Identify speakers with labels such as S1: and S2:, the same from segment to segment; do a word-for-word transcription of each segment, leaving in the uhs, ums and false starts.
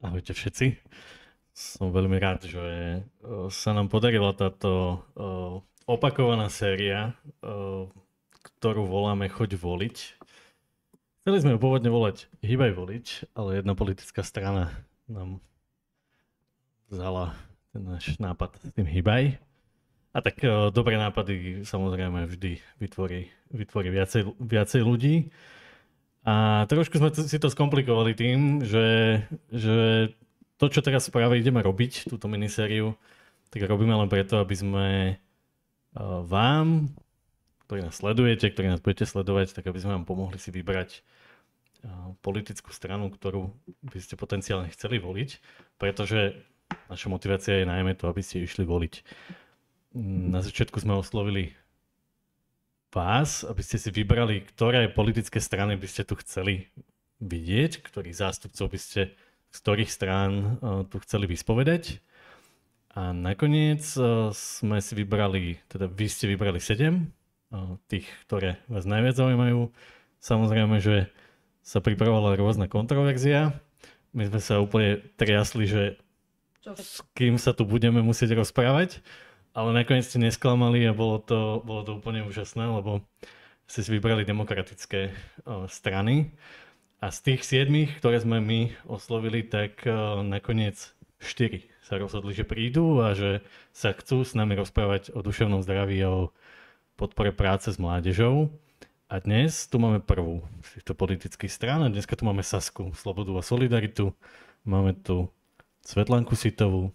S1: Ahojte všetci. Som veľmi rád, že sa nám podarila táto opakovaná séria, ktorú voláme Choď voliť. Chceli sme ju pôvodne volať Hýbaj voliť, ale jedna politická strana nám vzala ten náš nápad s tým Hýbaj. A tak dobré nápady samozrejme vždy vytvorí, vytvorí viacej, viacej ľudí. A trošku sme si to skomplikovali tým, že, že to, čo teraz práve ideme robiť, túto minisériu, tak robíme len preto, aby sme vám, ktorí nás sledujete, ktorí nás budete sledovať, tak aby sme vám pomohli si vybrať politickú stranu, ktorú by ste potenciálne chceli voliť, pretože naša motivácia je najmä to, aby ste išli voliť. Na začiatku sme oslovili vás, aby ste si vybrali, ktoré politické strany by ste tu chceli vidieť, ktorých zástupcov by ste z ktorých strán uh, tu chceli vyspovedať. A nakoniec uh, sme si vybrali, teda vy ste vybrali sedem, uh, tých, ktoré vás najviac zaujímajú. Samozrejme, že sa pripravovala rôzna kontroverzia. My sme sa úplne triasli, že s kým sa tu budeme musieť rozprávať. Ale nakoniec ste nesklamali a bolo to, bolo to úplne úžasné, lebo ste si vybrali demokratické o, strany. A z tých siedmých, ktoré sme my oslovili, tak o, nakoniec štyri sa rozhodli, že prídu a že sa chcú s nami rozprávať o duševnom zdraví a o podpore práce s mládežou. A dnes tu máme prvú z týchto politických strán a dneska tu máme Sasku, Slobodu a solidaritu. Máme tu Svetlánku Sitovú.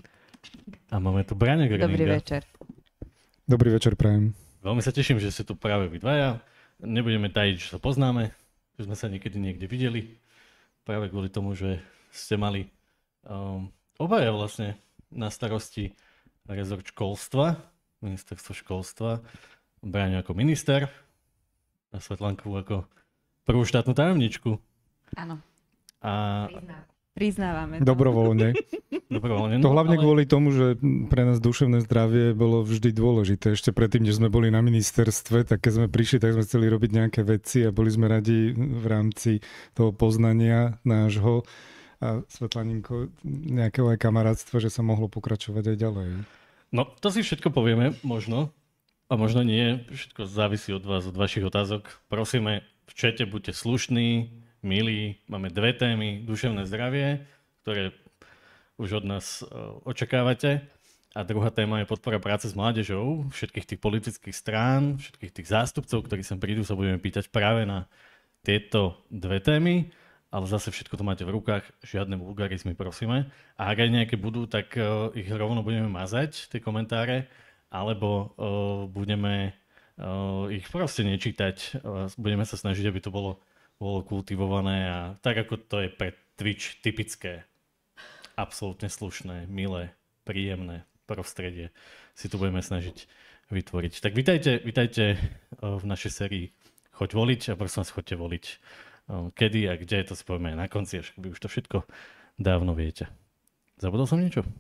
S1: A máme tu Braňa Gröninga.
S2: Dobrý večer.
S3: Dobrý večer, prajem.
S1: Veľmi sa teším, že ste tu práve vy dvaja. Nebudeme tajiť, že sa poznáme, že sme sa niekedy niekde videli. Práve kvôli tomu, že ste mali um, obaja vlastne na starosti rezort školstva, ministerstvo školstva, Braňa ako minister a Svetlánku ako prvú štátnu tajomničku.
S2: Áno.
S1: A...
S2: Priznávame.
S3: Dobrovoľne.
S1: Dobrovoľne.
S3: To hlavne
S1: ale...
S3: kvôli tomu, že pre nás duševné zdravie bolo vždy dôležité. Ešte predtým, než sme boli na ministerstve, tak keď sme prišli, tak sme chceli robiť nejaké veci a boli sme radi v rámci toho poznania nášho a Svetlaninko nejakého aj kamarátstva, že sa mohlo pokračovať aj ďalej.
S1: No, to si všetko povieme, možno. A možno nie. Všetko závisí od vás, od vašich otázok. Prosíme, v čete buďte slušní, milí, máme dve témy, duševné zdravie, ktoré už od nás očakávate. A druhá téma je podpora práce s mládežou, všetkých tých politických strán, všetkých tých zástupcov, ktorí sem prídu, sa budeme pýtať práve na tieto dve témy. Ale zase všetko to máte v rukách, žiadne vulgarizmy, prosíme. A ak aj nejaké budú, tak uh, ich rovno budeme mazať, tie komentáre, alebo uh, budeme uh, ich proste nečítať. Uh, budeme sa snažiť, aby to bolo bolo kultivované a tak, ako to je pre Twitch typické, absolútne slušné, milé, príjemné prostredie si tu budeme snažiť vytvoriť. Tak vitajte, vitajte v našej sérii Choď voliť a prosím vás, choďte voliť. Kedy a kde, to si povieme na konci, až vy už to všetko dávno viete. Zabudol som niečo?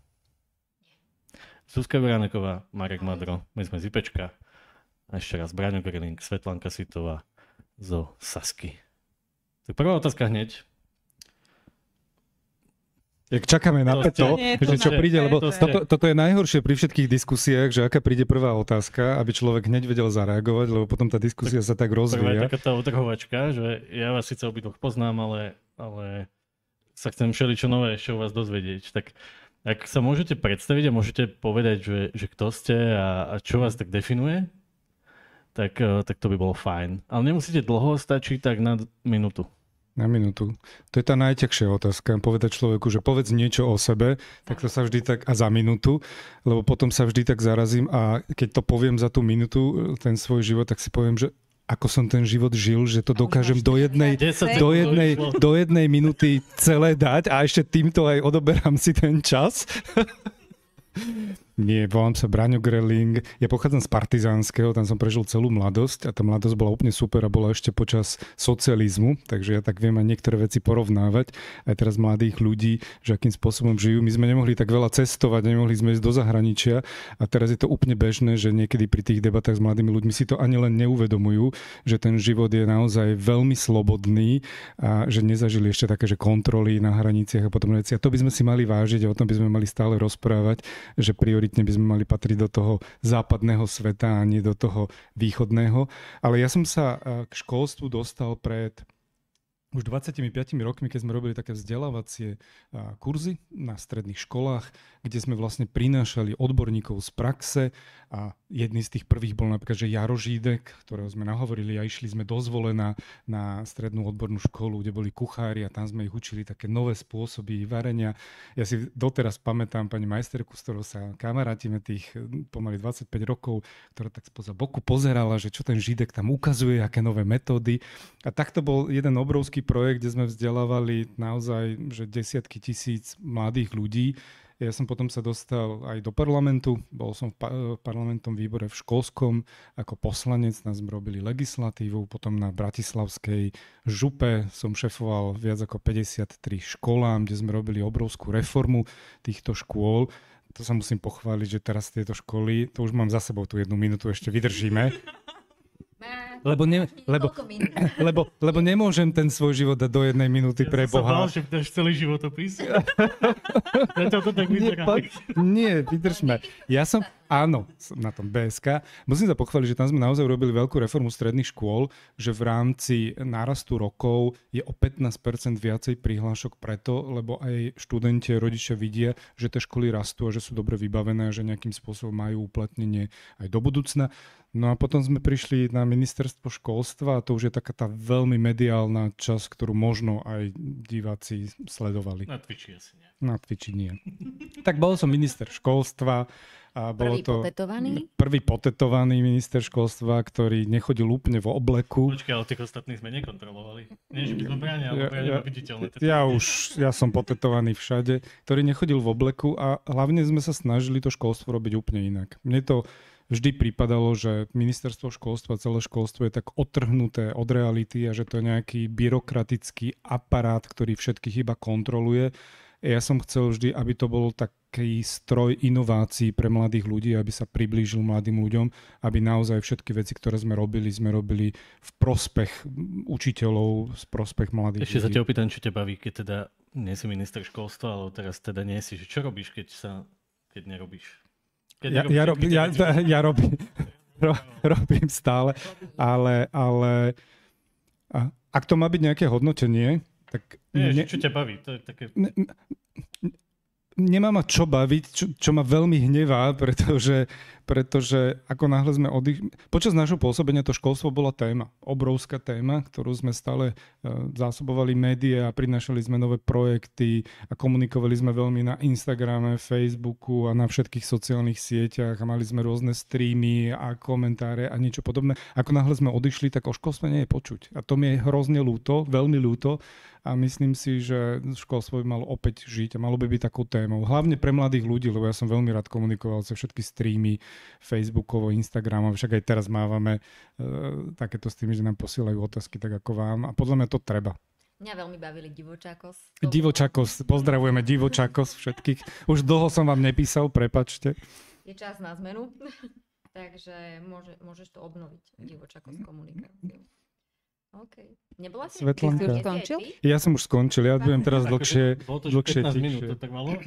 S1: Zuzka Beráneková, Marek Madro, my sme z IPčka a ešte raz Braňo Gröning, Svetlánka Sitová zo Sasky. Tak prvá otázka hneď.
S3: Jak čakáme na to, že čo príde, lebo to toto, toto je najhoršie pri všetkých diskusiách, že aká príde prvá otázka, aby človek hneď vedel zareagovať, lebo potom tá diskusia tak, sa tak rozvíja.
S1: Prvá je taká tá otrhovačka, že ja vás síce obidvoch poznám, ale, ale sa chcem všeličo nové ešte u vás dozvedieť. Tak ak sa môžete predstaviť a môžete povedať, že, že kto ste a, a čo vás tak definuje, tak, tak to by bolo fajn. Ale nemusíte dlho, stačí tak na minútu.
S3: Na minútu. To je tá najťažšia otázka. Povedať človeku, že povedz niečo o sebe, tak to sa vždy tak, a za minútu, lebo potom sa vždy tak zarazím a keď to poviem za tú minútu, ten svoj život, tak si poviem, že ako som ten život žil, že to dokážem do jednej, do jednej, do jednej minúty celé dať a ešte týmto aj odoberám si ten čas. Nie, volám sa Braňo Greling. Ja pochádzam z Partizánskeho, tam som prežil celú mladosť a tá mladosť bola úplne super a bola ešte počas socializmu, takže ja tak viem aj niektoré veci porovnávať. Aj teraz mladých ľudí, že akým spôsobom žijú. My sme nemohli tak veľa cestovať, nemohli sme ísť do zahraničia a teraz je to úplne bežné, že niekedy pri tých debatách s mladými ľuďmi si to ani len neuvedomujú, že ten život je naozaj veľmi slobodný a že nezažili ešte také, že kontroly na hraniciach a potom veci. A to by sme si mali vážiť a o tom by sme mali stále rozprávať, že prioritne by sme mali patriť do toho západného sveta a nie do toho východného. Ale ja som sa k školstvu dostal pred už dvadsiatimi piatimi rokmi, keď sme robili také vzdelávacie kurzy na stredných školách, kde sme vlastne prinášali odborníkov z praxe a jedný z tých prvých bol napríklad, že Jaro Žídek, ktorého sme nahovorili a išli sme do Zvolena na strednú odbornú školu, kde boli kuchári a tam sme ich učili také nové spôsoby varenia. Ja si doteraz pamätám pani majsterku, s ktorou sa kamarátime tých pomaly dvadsaťpäť rokov, ktorá tak spoza boku pozerala, že čo ten Žídek tam ukazuje, aké nové metódy. A takto bol jeden obrovský projekt, kde sme vzdelávali naozaj že desiatky tisíc mladých ľudí. Ja som potom sa dostal aj do parlamentu, bol som v parlamentnom výbore v školskom ako poslanec, nás sme robili legislatívu, potom na bratislavskej župe som šefoval viac ako päťdesiattri školám, kde sme robili obrovskú reformu týchto škôl. To sa musím pochváliť, že teraz tieto školy, to už mám za sebou tú jednu minútu, ešte vydržíme. Lebo, ne, lebo, lebo, lebo nemôžem ten svoj život dať do jednej minúty
S1: ja
S3: pre Boha.
S1: Ja som sa bál, že dáš celý životopis. Ja to tak vyzerá.
S3: Nie, nie, vydržme. Ja som, áno, som na tom bé es ká. Musím sa pochváliť, že tam sme naozaj urobili veľkú reformu stredných škôl, že v rámci nárastu rokov je o pätnásť percent viacej prihlášok preto, lebo aj študenti, rodičia vidia, že tie školy rastú a že sú dobre vybavené a že nejakým spôsobom majú uplatnenie aj do budúcna. No a potom sme prišli na ministerstvo školstva a to už je taká tá veľmi mediálna časť, ktorú možno aj diváci sledovali.
S1: Na Twitchi asi nie.
S3: Na Twitchi nie. Tak bol som minister školstva. A bolo
S2: prvý
S3: to
S2: potetovaný?
S3: Prvý potetovaný minister školstva, ktorý nechodil úplne vo obleku.
S1: Počkaj, ale tých ostatných sme nekontrolovali. Nie, že by sme bráni, ale
S3: ja,
S1: bráni
S3: ja,
S1: viditeľné.
S3: Ja už, ja som potetovaný všade, ktorý nechodil v obleku a hlavne sme sa snažili to školstvo robiť úplne inak. Mne to vždy pripadalo, že ministerstvo školstva, celé školstvo je tak odtrhnuté od reality a že to je nejaký byrokratický aparát, ktorý všetkých iba kontroluje. Ja som chcel vždy, aby to bol taký stroj inovácií pre mladých ľudí, aby sa priblížil mladým ľuďom, aby naozaj všetky veci, ktoré sme robili, sme robili v prospech učiteľov, v prospech mladých
S1: Ešte
S3: ľudí.
S1: Ešte sa ťa opýtam, čo ťa baví, keď teda nie si minister školstva, ale teraz teda nie si. Čo robíš, keď sa, keď nerobíš? Keď
S3: ja, ja, rob, ja, ja robím, ro, robím stále, ale, ale a, ak to má byť nejaké hodnotenie, tak...
S1: Nie,
S3: ne,
S1: čo ťa baví? To je také...
S3: Ne, nemá ma čo baviť, čo, čo ma veľmi hnevá, pretože, pretože ako náhle sme oddychli... Počas nášho pôsobenia to školstvo bola téma, obrovská téma, ktorú sme stále uh, zásobovali médiá, prinášali sme nové projekty a komunikovali sme veľmi na Instagrame, Facebooku a na všetkých sociálnych sieťach a mali sme rôzne streamy a komentáre a niečo podobné. Ako náhle sme odišli, tak o školstve nie je počuť. A to mi je hrozne ľúto, veľmi ľúto. A myslím si, že školstvo by malo opäť žiť a malo by byť takou témou. Hlavne pre mladých ľudí, lebo ja som veľmi rád komunikoval cez všetky streamy, Facebookovo, Instagramovo. Však aj teraz mávame uh, takéto streamy, že nám posielajú otázky tak ako vám. A podľa mňa to treba.
S2: Mňa veľmi bavili Divočákos.
S3: Divočákos, pozdravujeme Divočákos všetkých. Už dlho som vám nepísal, prepačte.
S2: Je čas na zmenu, takže môže, môžeš to obnoviť, Divočákos komunikáciu. OK. Nebola si?
S3: Svetlánka.
S2: Ty už skončil?
S3: Ja som už skončil, ja budem teraz dlhšie,
S1: Bolo to
S3: dlhšie
S1: pätnásť
S3: tichšie.
S1: minút, to tak malo?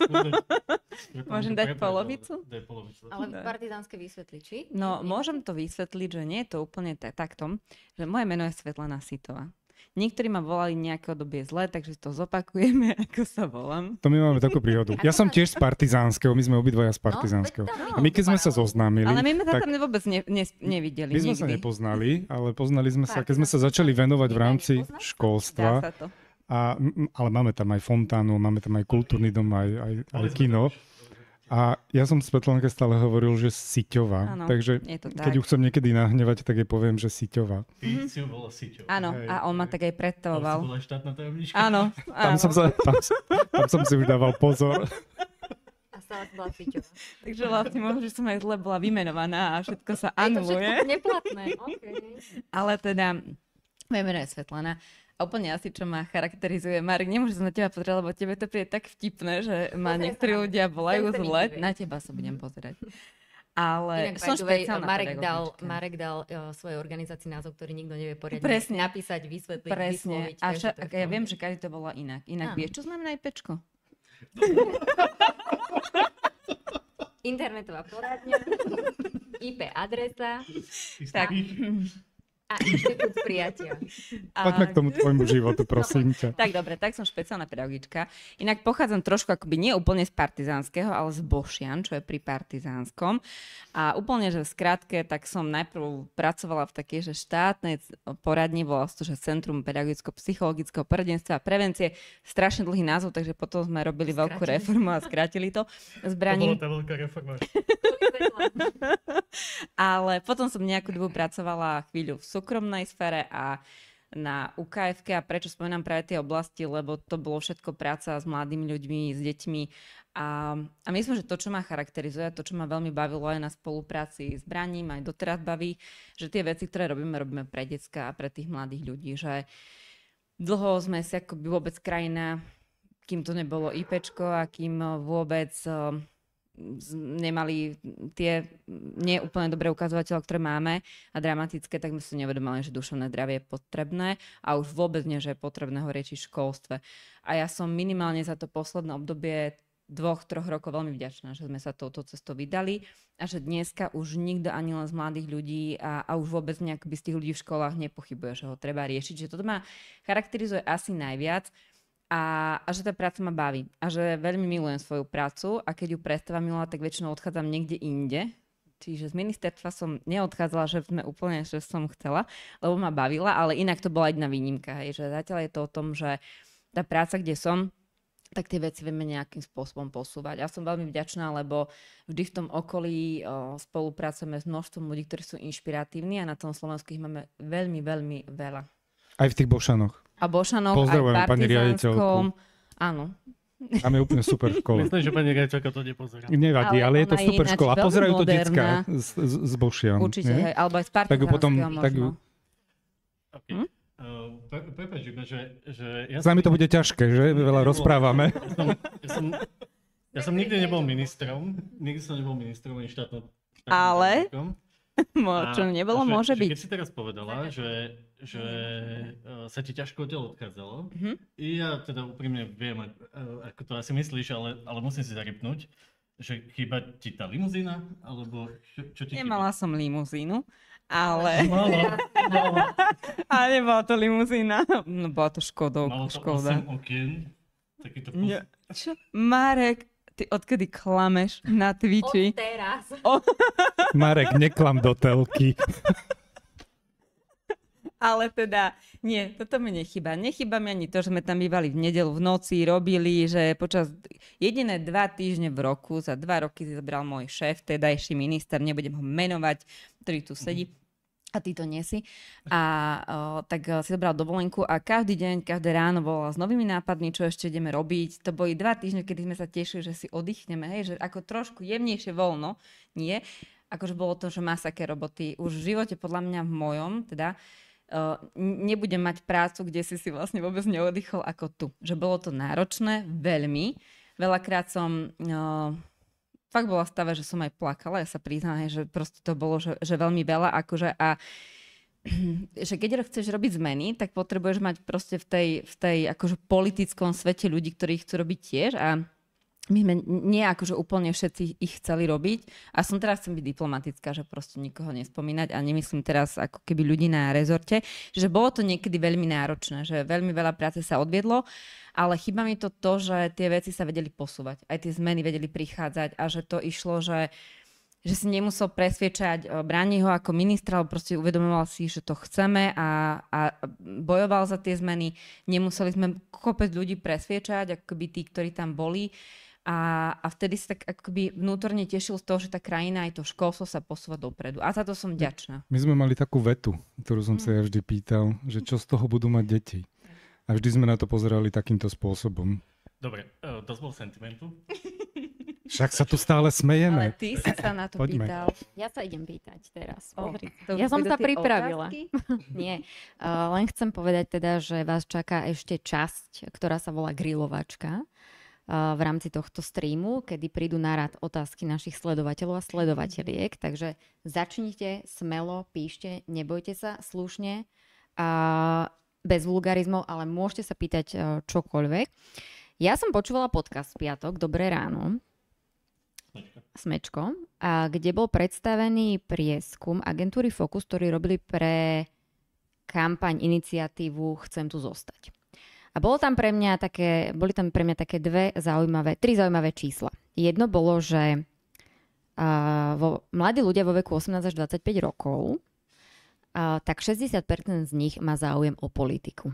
S2: Môžem dať polovicu?
S1: Daj polovicu.
S2: Ale partizánske vysvetli, či?
S4: No, môžem to vysvetliť, že nie je to úplne tak, takto, že moje meno je Svetlana Sitová. Niektorí ma volali nejaké obdobie zle, takže to zopakujeme, ako sa volám.
S3: To my máme takú príhodu. Ja som tiež z Partizánskeho, my sme obidvaja z Partizánskeho. A my keď sme sa zoznámili...
S4: Ale my sme sa
S3: tak...
S4: tam vôbec ne, ne, nevideli
S3: My sme
S4: nikdy.
S3: sa nepoznali, ale poznali sme sa, keď sme sa začali venovať v rámci školstva.
S4: Dá sa to.
S3: A, ale máme tam aj fontánu, máme tam aj kultúrny dom, aj, aj, aj kino. A ja som Svetlánke stále hovoril, že Siťová.
S4: Áno,
S3: takže
S4: je to
S3: keď
S4: tak.
S3: ju chcem niekedy nahnevať, tak jej poviem, že Siťová.
S1: Ty si ju volal Siťou.
S4: Áno,
S3: Hej,
S4: a on ma tak aj
S1: Ale si
S4: predstavoval.
S1: bola štátna tajomnička.
S4: Áno,
S3: Tam
S4: áno.
S3: som, sa, tam, tam som si už dával pozor.
S2: A stala sa bola Fiťová.
S4: Takže vlastne možno, že som aj zle bola vymenovaná a všetko sa
S2: Je to
S4: anuluje.
S2: všetko neplatné. Okay.
S4: Ale teda, moje meno je Svetlana. A úplne asi, čo ma charakterizuje. Marek, nemôžem sa na teba pozrieť, lebo tebe to príde tak vtipné, že ma
S2: Pozri
S4: niektorí
S2: sa.
S4: ľudia volajú
S2: Ten sa
S4: zle.
S2: nikdy
S4: Na teba sa budem pozerať. Ale
S2: Inak,
S4: som
S2: by the way,
S4: špeciálna
S2: Marek dal,
S4: pedagogička.
S2: Marek dal uh, svojej organizácii názov, ktorý nikto nevie poriadne
S4: Presne.
S2: napísať, vysvetliť,
S4: Presne.
S2: vysloviť.
S4: A
S2: takže
S4: však,
S2: to je v
S4: ja
S2: tom.
S4: viem, že každý to volá inak. Inak
S2: Áno.
S4: vieš, čo znamená IPčko?
S2: Internetová poradňa, í pé adresa
S4: Tak.
S2: a inštitút prijatia.
S3: Poďme k tomu tvojmu životu, prosím ťa.
S4: Tak dobre, tak som špeciálna pedagogička. Inak pochádzam trošku akoby nie úplne z partizánskeho, ale z Bošian, čo je pri partizánskom. A úplne, že v skratke, tak som najprv pracovala v takej, že štátnej poradni, volá sa to, že Centrum pedagogicko-psychologického poradenstva a prevencie. Strašne dlhý názov, takže potom sme robili veľkú
S2: Skrátili.
S4: reformu a skrátili to.
S1: To
S4: Zbraním.
S1: bola tá veľká reforma.
S4: Ale potom som nejakú dobu pracovala chvíľu v súkromnej sfére a na ú ká efke. A prečo spomínam práve tie oblasti, lebo to bolo všetko práca s mladými ľuďmi, s deťmi. A, a myslím, že to, čo ma charakterizuje, to, čo ma veľmi bavilo aj na spolupráci s Braním, aj doteraz baví, že tie veci, ktoré robíme, robíme pre decka a pre tých mladých ľudí. Že dlho sme si akoby vôbec krajina, kým to nebolo IPčko a kým vôbec nemali tie nie úplne dobré ukazovateľe, ktoré máme a dramatické, tak sme si neuvedomali, že duševné zdravie je potrebné a už vôbec nie, že je potrebné ho riešiť v školstve. A ja som minimálne za to posledné obdobie dvoch, troch rokov veľmi vďačná, že sme sa touto cestou vydali a že dneska už nikto ani len z mladých ľudí a, a už vôbec nejak by z tých ľudí v školách nepochybuje, že ho treba riešiť. Že toto ma charakterizuje asi najviac. A, a že tá práca ma baví. A že veľmi milujem svoju prácu a keď ju prestávam milovať, tak väčšinou odchádzam niekde inde. Čiže z ministerstva som neodchádzala, že sme úplne, že som chcela, lebo ma bavila, ale inak to bola jedna výnimka. Hej, že zatiaľ je to o tom, že tá práca, kde som, tak tie veci vieme nejakým spôsobom posúvať. Ja som veľmi vďačná, lebo vždy v tom okolí o, spolupracujeme s množstvom ľudí, ktorí sú inšpiratívni a na tom Slovensku ich máme veľmi, veľmi veľa.
S3: Aj v tých Bošanoch.
S4: A Bošanoch, aj
S3: Pozdravujeme pani
S4: Partizánskom. Áno.
S3: Tam je úplne super škola.
S1: Myslím, že pani riaditeľka to nepozerá.
S3: Nevadí,
S4: Ale
S3: ale, je to
S4: ona je
S3: super
S4: ináč
S3: škola. A
S4: veľmi
S3: pozerajú to
S4: moderná.
S3: decka z, z, z Bošian.
S4: Určite,
S3: nie?
S4: hej, alebo aj z
S3: Tak ju potom,
S4: Partizánskeho
S3: tak ju,
S4: možno.
S1: Okay.
S4: Hm?
S1: Uh, pre- Prepáč, iba, že, že ja
S3: s nami to bude ťažké, že? Veľa rozprávame.
S1: Ja som, ja, som, ja som nikdy nebol ministrom, nikdy som nebol ministrom ani štátnom, štátnym
S4: Ale?
S1: tajomníkom.
S4: Mo, čo nebolo,
S1: že,
S4: môže
S1: že
S4: byť.
S1: Keď si teraz povedala, že, že uh, sa ti ťažko odtiaľ odchádzalo,
S4: Mhm.
S1: i ja teda úprimne viem, ak- uh, ako to asi myslíš, ale, ale musím si zarypnúť, že chýba ti tá limuzína, alebo čo, čo ti
S4: Nemala som limuzínu, ale...
S1: chýba? Malo, malo,
S4: Ale nebola to limuzína. No bola to Škodou,
S1: malo to
S4: Škoda.
S1: osem okien, takýto pos...
S4: Nie. Čo? Marek, ty odkedy klameš na
S2: Od
S4: Twitchi?
S2: teraz.
S3: Marek, neklam do telky.
S4: Ale teda, nie, toto mi nechýba. Nechýba mi ani to, že sme tam bývali v nedelu v noci, robili, že počas jediné dva týždne v roku, za dva roky si zobral môj šéf, tedajší minister, nebudem ho menovať, ktorý tu sedí. A ty to nie si. A o, tak o, si zobral dovolenku a každý deň, každé ráno volal s novými nápadmi, čo ešte ideme robiť. To boli dva týždne, kedy sme sa tešili, že si oddychneme, hej, že ako trošku jemnejšie voľno, nie. Akože bolo to, že masaké roboty. Už v živote, podľa mňa v mojom, teda, uh, nebudem mať prácu, kde si si vlastne vôbec neoddychol ako tu. Že bolo to náročné, veľmi. Veľakrát som... Uh, fakt bola v stave, že som aj plakala, ja sa priznám, že proste to bolo, že, že veľmi veľa, akože a že keď chceš robiť zmeny, tak potrebuješ mať proste v tej, v tej akože politickom svete ľudí, ktorí chcú robiť tiež a my sme nie akože úplne všetci ich chceli robiť a som teraz chcem byť diplomatická, že proste nikoho nespomínať a nemyslím teraz ako keby ľudí na rezorte, že bolo to niekedy veľmi náročné, že veľmi veľa práce sa odviedlo, ale chýba mi to to, že tie veci sa vedeli posúvať, aj tie zmeny vedeli prichádzať a že to išlo, že že si nemusel presviečať Braniho ako ministra, ale proste uvedomoval si, že to chceme a, a bojoval za tie zmeny. Nemuseli sme kopec ľudí presviečať, ako keby tí, ktorí tam boli. A, a vtedy sa tak akoby vnútorne tešil z toho, že tá krajina aj to školstvo sa posúva dopredu. A za to som vďačná.
S3: My sme mali takú vetu, ktorú som sa ja vždy pýtal, že čo z toho budú mať deti. A vždy sme na to pozerali takýmto spôsobom.
S1: Dobre, uh, dosť bol sentimentu.
S3: Však sa tu stále
S4: Ale
S3: smejeme.
S4: ty si sa na to
S3: Poďme.
S4: pýtal.
S2: Ja sa idem pýtať teraz.
S4: O,
S2: Pozri.
S4: to
S2: Ja
S4: už
S2: som
S4: budú
S2: sa
S4: tie
S2: pripravila.
S4: otázky?
S2: Nie, uh, len chcem povedať teda, že vás čaká ešte časť, ktorá sa volá grilovačka uh, v rámci tohto streamu, kedy prídu na rad otázky našich sledovateľov a sledovateľiek. Takže začnite smelo, píšte, nebojte sa, slušne, uh, bez vulgarizmov, ale môžete sa pýtať uh, čokoľvek. Ja som počúvala podcast v piatok, Dobré ráno, Smečko, a kde bol predstavený prieskum agentúry Focus, ktorý robili pre kampaň, iniciatívu Chcem tu zostať. A bolo tam pre mňa také, boli tam pre mňa také dve zaujímavé, tri zaujímavé čísla. Jedno bolo, že uh, vo, mladí ľudia vo veku osemnásť až dvadsaťpäť rokov, uh, tak šesťdesiat percent z nich má záujem o politiku.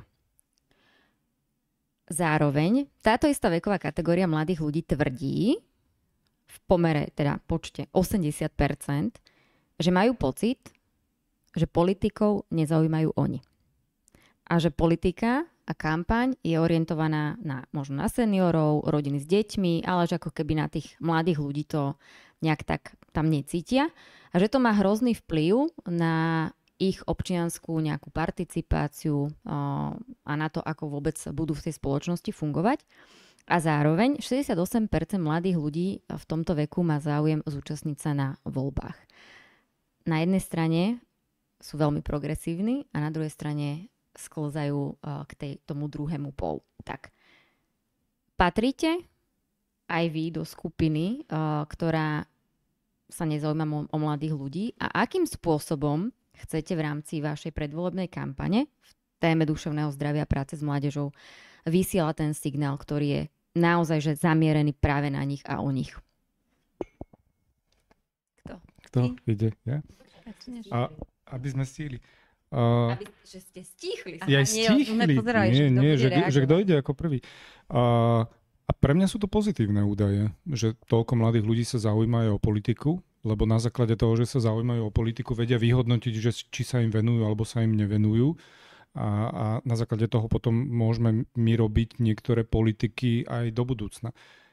S2: Zároveň táto istá veková kategória mladých ľudí tvrdí v pomere, teda počte osemdesiat percent, že majú pocit, že politikov nezaujímajú oni. A že politika a kampaň je orientovaná na možno na seniorov, rodiny s deťmi, ale že ako keby na tých mladých ľudí to nejak tak tam necítia. A že to má hrozný vplyv na ich občiansku nejakú participáciu a na to, ako vôbec budú v tej spoločnosti fungovať. A zároveň šesťdesiatosem percent mladých ľudí v tomto veku má záujem zúčastniť sa na voľbách. Na jednej strane sú veľmi progresívni a na druhej strane sklzajú k tej, tomu druhému polu. Tak, patríte aj vy do skupiny, ktorá sa nezaujíma o, o mladých ľudí, a akým spôsobom chcete v rámci vašej predvolebnej kampane v téme duševného zdravia a práce s mládežou vysiela ten signál, ktorý je naozaj že zamierený práve na nich a o nich?
S4: Kto?
S3: Kto ide? Ja? A, aby sme stihli. Uh,
S4: Aby, že ste stíchli.
S3: ja stihli. Nie, nie, že, že kto ide ako prvý. Uh, a pre mňa sú to pozitívne údaje, že toľko mladých ľudí sa zaujímajú o politiku, lebo na základe toho, že sa zaujímajú o politiku, vedia vyhodnotiť, že či sa im venujú alebo sa im nevenujú. A, a na základe toho potom môžeme my robiť niektoré politiky aj do budúcna.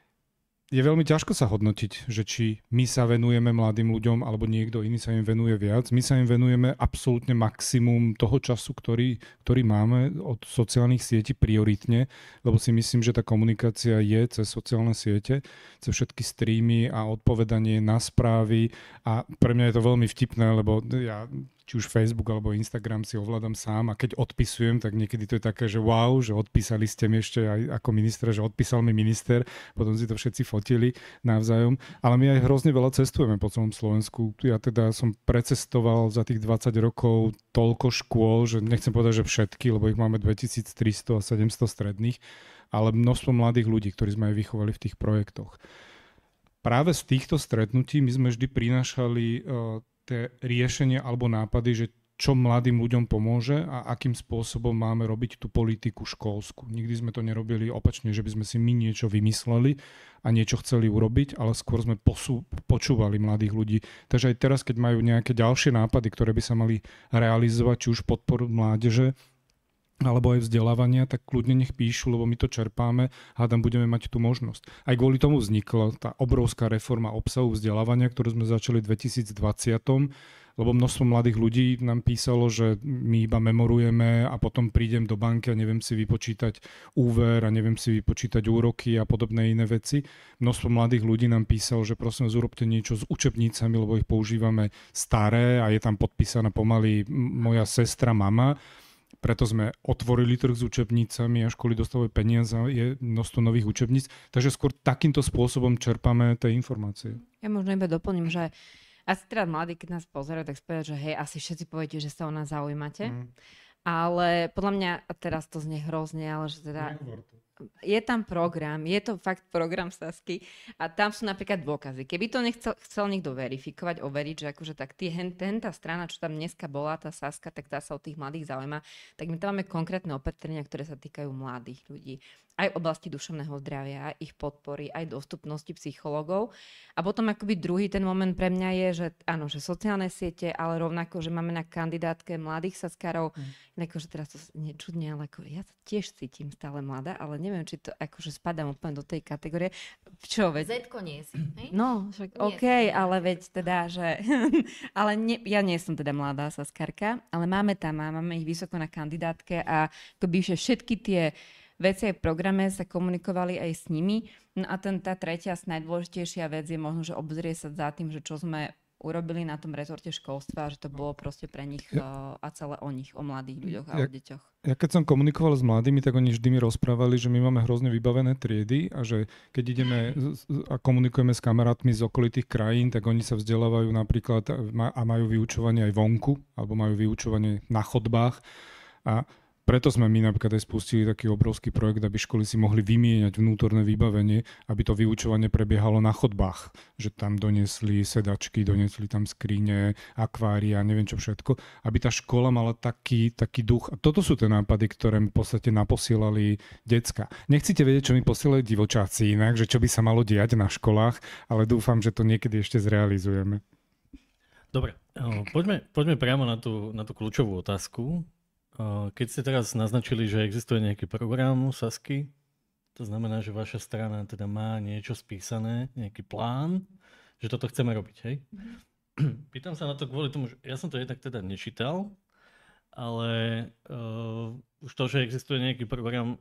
S3: Je veľmi ťažko sa hodnotiť, že či my sa venujeme mladým ľuďom alebo niekto iný sa im venuje viac. My sa im venujeme absolútne maximum toho času, ktorý, ktorý máme od sociálnych sietí prioritne, lebo si myslím, že tá komunikácia je cez sociálne siete, cez všetky streamy a odpovedanie na správy, a pre mňa je to veľmi vtipné, lebo ja či už Facebook alebo Instagram si ovládam sám, a keď odpisujem, tak niekedy to je také, že wow, že odpísali ste mi ešte aj ako minister, že odpísal mi minister, potom si to všetci fotili navzájom. Ale my aj hrozne veľa cestujeme po celom Slovensku. Ja teda som precestoval za tých dvadsať rokov toľko škôl, že nechcem povedať, že všetky, lebo ich máme dvetisíctristo a sedemsto stredných, ale množstvo mladých ľudí, ktorí sme aj vychovali v tých projektoch. Práve z týchto stretnutí my sme vždy prinášali uh, tie riešenia alebo nápady, že čo mladým ľuďom pomôže a akým spôsobom máme robiť tú politiku školskú. Nikdy sme to nerobili opačne, že by sme si my niečo vymysleli a niečo chceli urobiť, ale skôr sme posú, počúvali mladých ľudí. Takže aj teraz, keď majú nejaké ďalšie nápady, ktoré by sa mali realizovať, či už podporu mládeže, alebo aj vzdelávania, tak kľudne nech píšu, lebo my to čerpáme a tam budeme mať tú možnosť. Aj kvôli tomu vznikla tá obrovská reforma obsahu vzdelávania, ktorú sme začali v dvetisícdvadsať, lebo množstvo mladých ľudí nám písalo, že my iba memorujeme a potom prídem do banky a neviem si vypočítať úver a neviem si vypočítať úroky a podobné iné veci. Množstvo mladých ľudí nám písalo, že prosím, urobte niečo s učebnicami, lebo ich používame staré a je tam podpísaná pomaly moja sestra, mama. Preto sme otvorili trh s učebnicami a školy dostávajú peniaze, je množstvo nových učebníc. Takže skôr takýmto spôsobom čerpáme tie informácie.
S4: Ja možno iba doplním, že asi teda mladí, keď nás pozerajú, tak spovedať, že hej, asi všetci poviete, že sa o nás zaujímate. Mm. Ale podľa mňa, teraz to znie hrozne, ale že teda... Je tam program, je to fakt program Sasky a tam sú napríklad dôkazy. Keby to nechcel chcel niekto verifikovať, overiť, že akože tak tí, hen, ten, tá strana, čo tam dneska bola, tá Saska, tak tá sa o tých mladých zaujíma, tak my tam máme konkrétne opatrenia, ktoré sa týkajú mladých ľudí. Aj v oblasti duševného zdravia, aj ich podpory, aj dostupnosti psychológov. A potom akoby druhý ten moment pre mňa je, že áno, že sociálne siete, ale rovnako, že máme na kandidátke mladých saskárov. Mm. Ako, že teraz to nie čudne, ale ako, ja sa tiež cítim stále mladá, ale neviem neviem, či to akože spadám úplne do tej kategórie. Čo, veď?
S2: Zetko nie si. Hej?
S4: No, však
S2: Nie
S4: OK, ale veď teda, že... ale nie, ja nie som teda mladá saskarka, ale máme tam, máme ich vysoko na kandidátke a akoby všetky tie veci aj v programe sa komunikovali aj s nimi. No a ten, tá tretia najdôležitejšia vec je možno, že obzrieť sa za tým, že čo sme urobili na tom rezorte školstva, že to bolo proste pre nich ja, a celé o nich, o mladých ľuďoch a ja, o deťoch.
S3: Ja keď som komunikoval s mladými, tak oni vždy mi rozprávali, že my máme hrozne vybavené triedy a že keď ideme a komunikujeme s kamarátmi z okolitých krajín, tak oni sa vzdelávajú napríklad a majú vyučovanie aj vonku, alebo majú vyučovanie na chodbách a preto sme my napríklad aj spustili taký obrovský projekt, aby školy si mohli vymieňať vnútorné vybavenie, aby to vyučovanie prebiehalo na chodbách. Že tam doniesli sedačky, doniesli tam skrine, akvária, neviem čo všetko. Aby tá škola mala taký, taký duch. A toto sú tie nápady, ktoré mi v podstate naposielali decka. Nechcete vedieť, čo mi posielajú divočáci inak, že čo by sa malo diať na školách, ale dúfam, že to niekedy ešte zrealizujeme.
S1: Dobre, poďme, poďme priamo na tú, na tú kľúčovú otázku. Keď ste teraz naznačili, že existuje nejaký program Sasky, to znamená, že vaša strana teda má niečo spísané, nejaký plán, že toto chceme robiť, hej? Mm-hmm. Pýtam sa na to kvôli tomu, že ja som to jednak teda nečítal, ale uh, už to, že existuje nejaký program,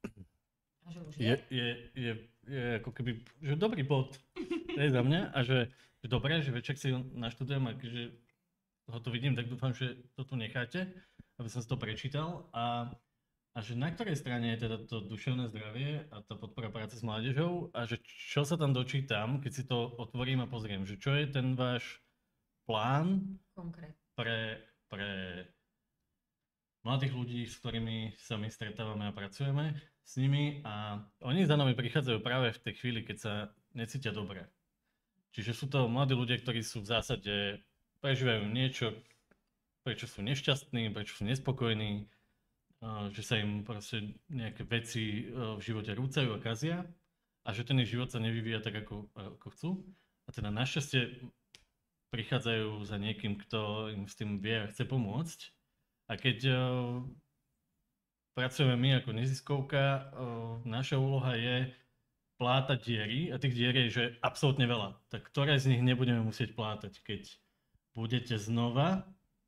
S1: je, je, je, je ako keby, že dobrý bod je za mňa a že, že dobré, že večer si ho naštudujem a že ho to vidím, tak dúfam, že to tu necháte, aby som si to prečítal a, a že na ktorej strane je teda to duševné zdravie a tá podpora práce s mládežou a že čo sa tam dočítam, keď si to otvorím a pozriem, že čo je ten váš plán pre, pre mladých ľudí, s ktorými sa my stretávame a pracujeme s nimi a oni za nami prichádzajú práve v tej chvíli, keď sa necítia dobre. Čiže sú to mladí ľudia, ktorí sú v zásade, prežívajú niečo, prečo sú nešťastní, prečo sú nespokojní, že sa im proste nejaké veci v živote rúcajú a kazia a že ten ich život sa nevyvíja tak, ako, ako chcú. A teda našťastie prichádzajú za niekým, kto im s tým vie a chce pomôcť. A keď pracujeme my ako neziskovka, naša úloha je plátať diery a tých dier je, že absolútne veľa. Tak ktoré z nich nebudeme musieť plátať, keď budete znova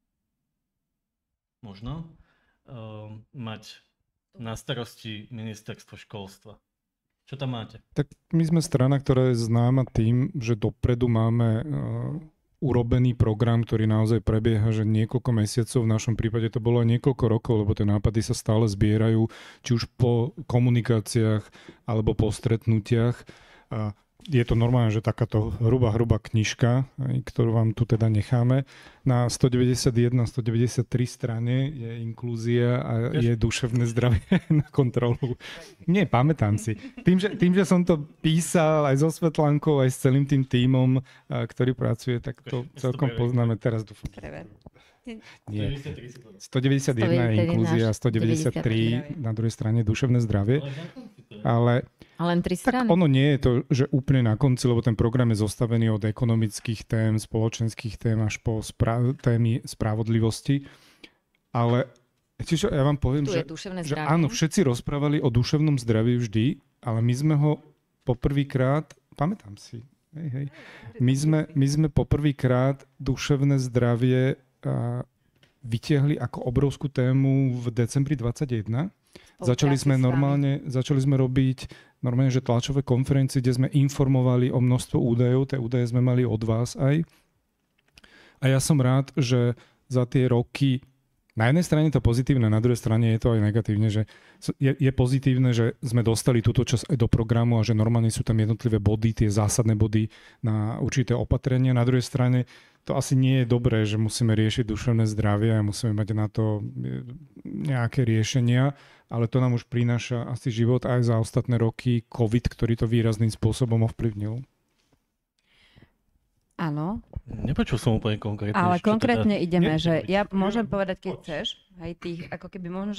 S1: možno, uh, mať na starosti ministerstvo školstva. Čo tam máte?
S3: Tak my sme strana, ktorá je známa tým, že dopredu máme uh, urobený program, ktorý naozaj prebieha, že niekoľko mesiacov, v našom prípade to bolo aj niekoľko rokov, lebo tie nápady sa stále zbierajú, či už po komunikáciách, alebo po stretnutiach. Uh, Je to normálne, že takáto hrubá, hrubá knižka, ktorú vám tu teda necháme. Na stodeväťdesiatjeden a stodeväťdesiattri strane je inklúzia a je duševné zdravie na kontrolu. Nie, pamätám si. Tým že, tým, že som to písal aj so Svetlánkou, aj s celým tým tímom, ktorý pracuje, tak to celkom poznáme. Teraz dúfam. Nie. stodeväťdesiatjeden je inklúzia a stodeväťdesiattri na druhej strane duševné zdravie. Ale
S2: A len tri strany.
S3: Tak ono nie je to, že úplne na konci, lebo ten program je zostavený od ekonomických tém, spoločenských tém až po spra- témy spravodlivosti. Ale čiže ja vám poviem,
S2: tu
S3: že, že áno, všetci rozprávali o duševnom zdraví vždy, ale my sme ho poprvýkrát, pamätám si, hej, hej, my sme, my sme poprvýkrát duševné zdravie a, vytiahli ako obrovskú tému v decembri dvadsaťjeden. Začali sme normálne, začali sme robiť normálne, že tlačové konferencie, kde sme informovali o množstvo údajov, tie údaje sme mali od vás aj. A ja som rád, že za tie roky, na jednej strane to pozitívne, na druhej strane je to aj negatívne, že je, je pozitívne, že sme dostali túto časť aj do programu a že normálne sú tam jednotlivé body, tie zásadné body na určité opatrenia. Na druhej strane to asi nie je dobré, že musíme riešiť duševné zdravie a musíme mať na to nejaké riešenia, ale to nám už prináša asi život aj za ostatné roky COVID, ktorý to výrazným spôsobom ovplyvnil.
S4: Áno.
S1: Nepočul som úplne konkrétne.
S4: Ale konkrétne
S1: teda...
S4: ideme,
S1: Nie,
S4: že
S1: nie,
S4: ja
S1: nie.
S4: môžem povedať, keď chceš, aj tých, ako keby možno, že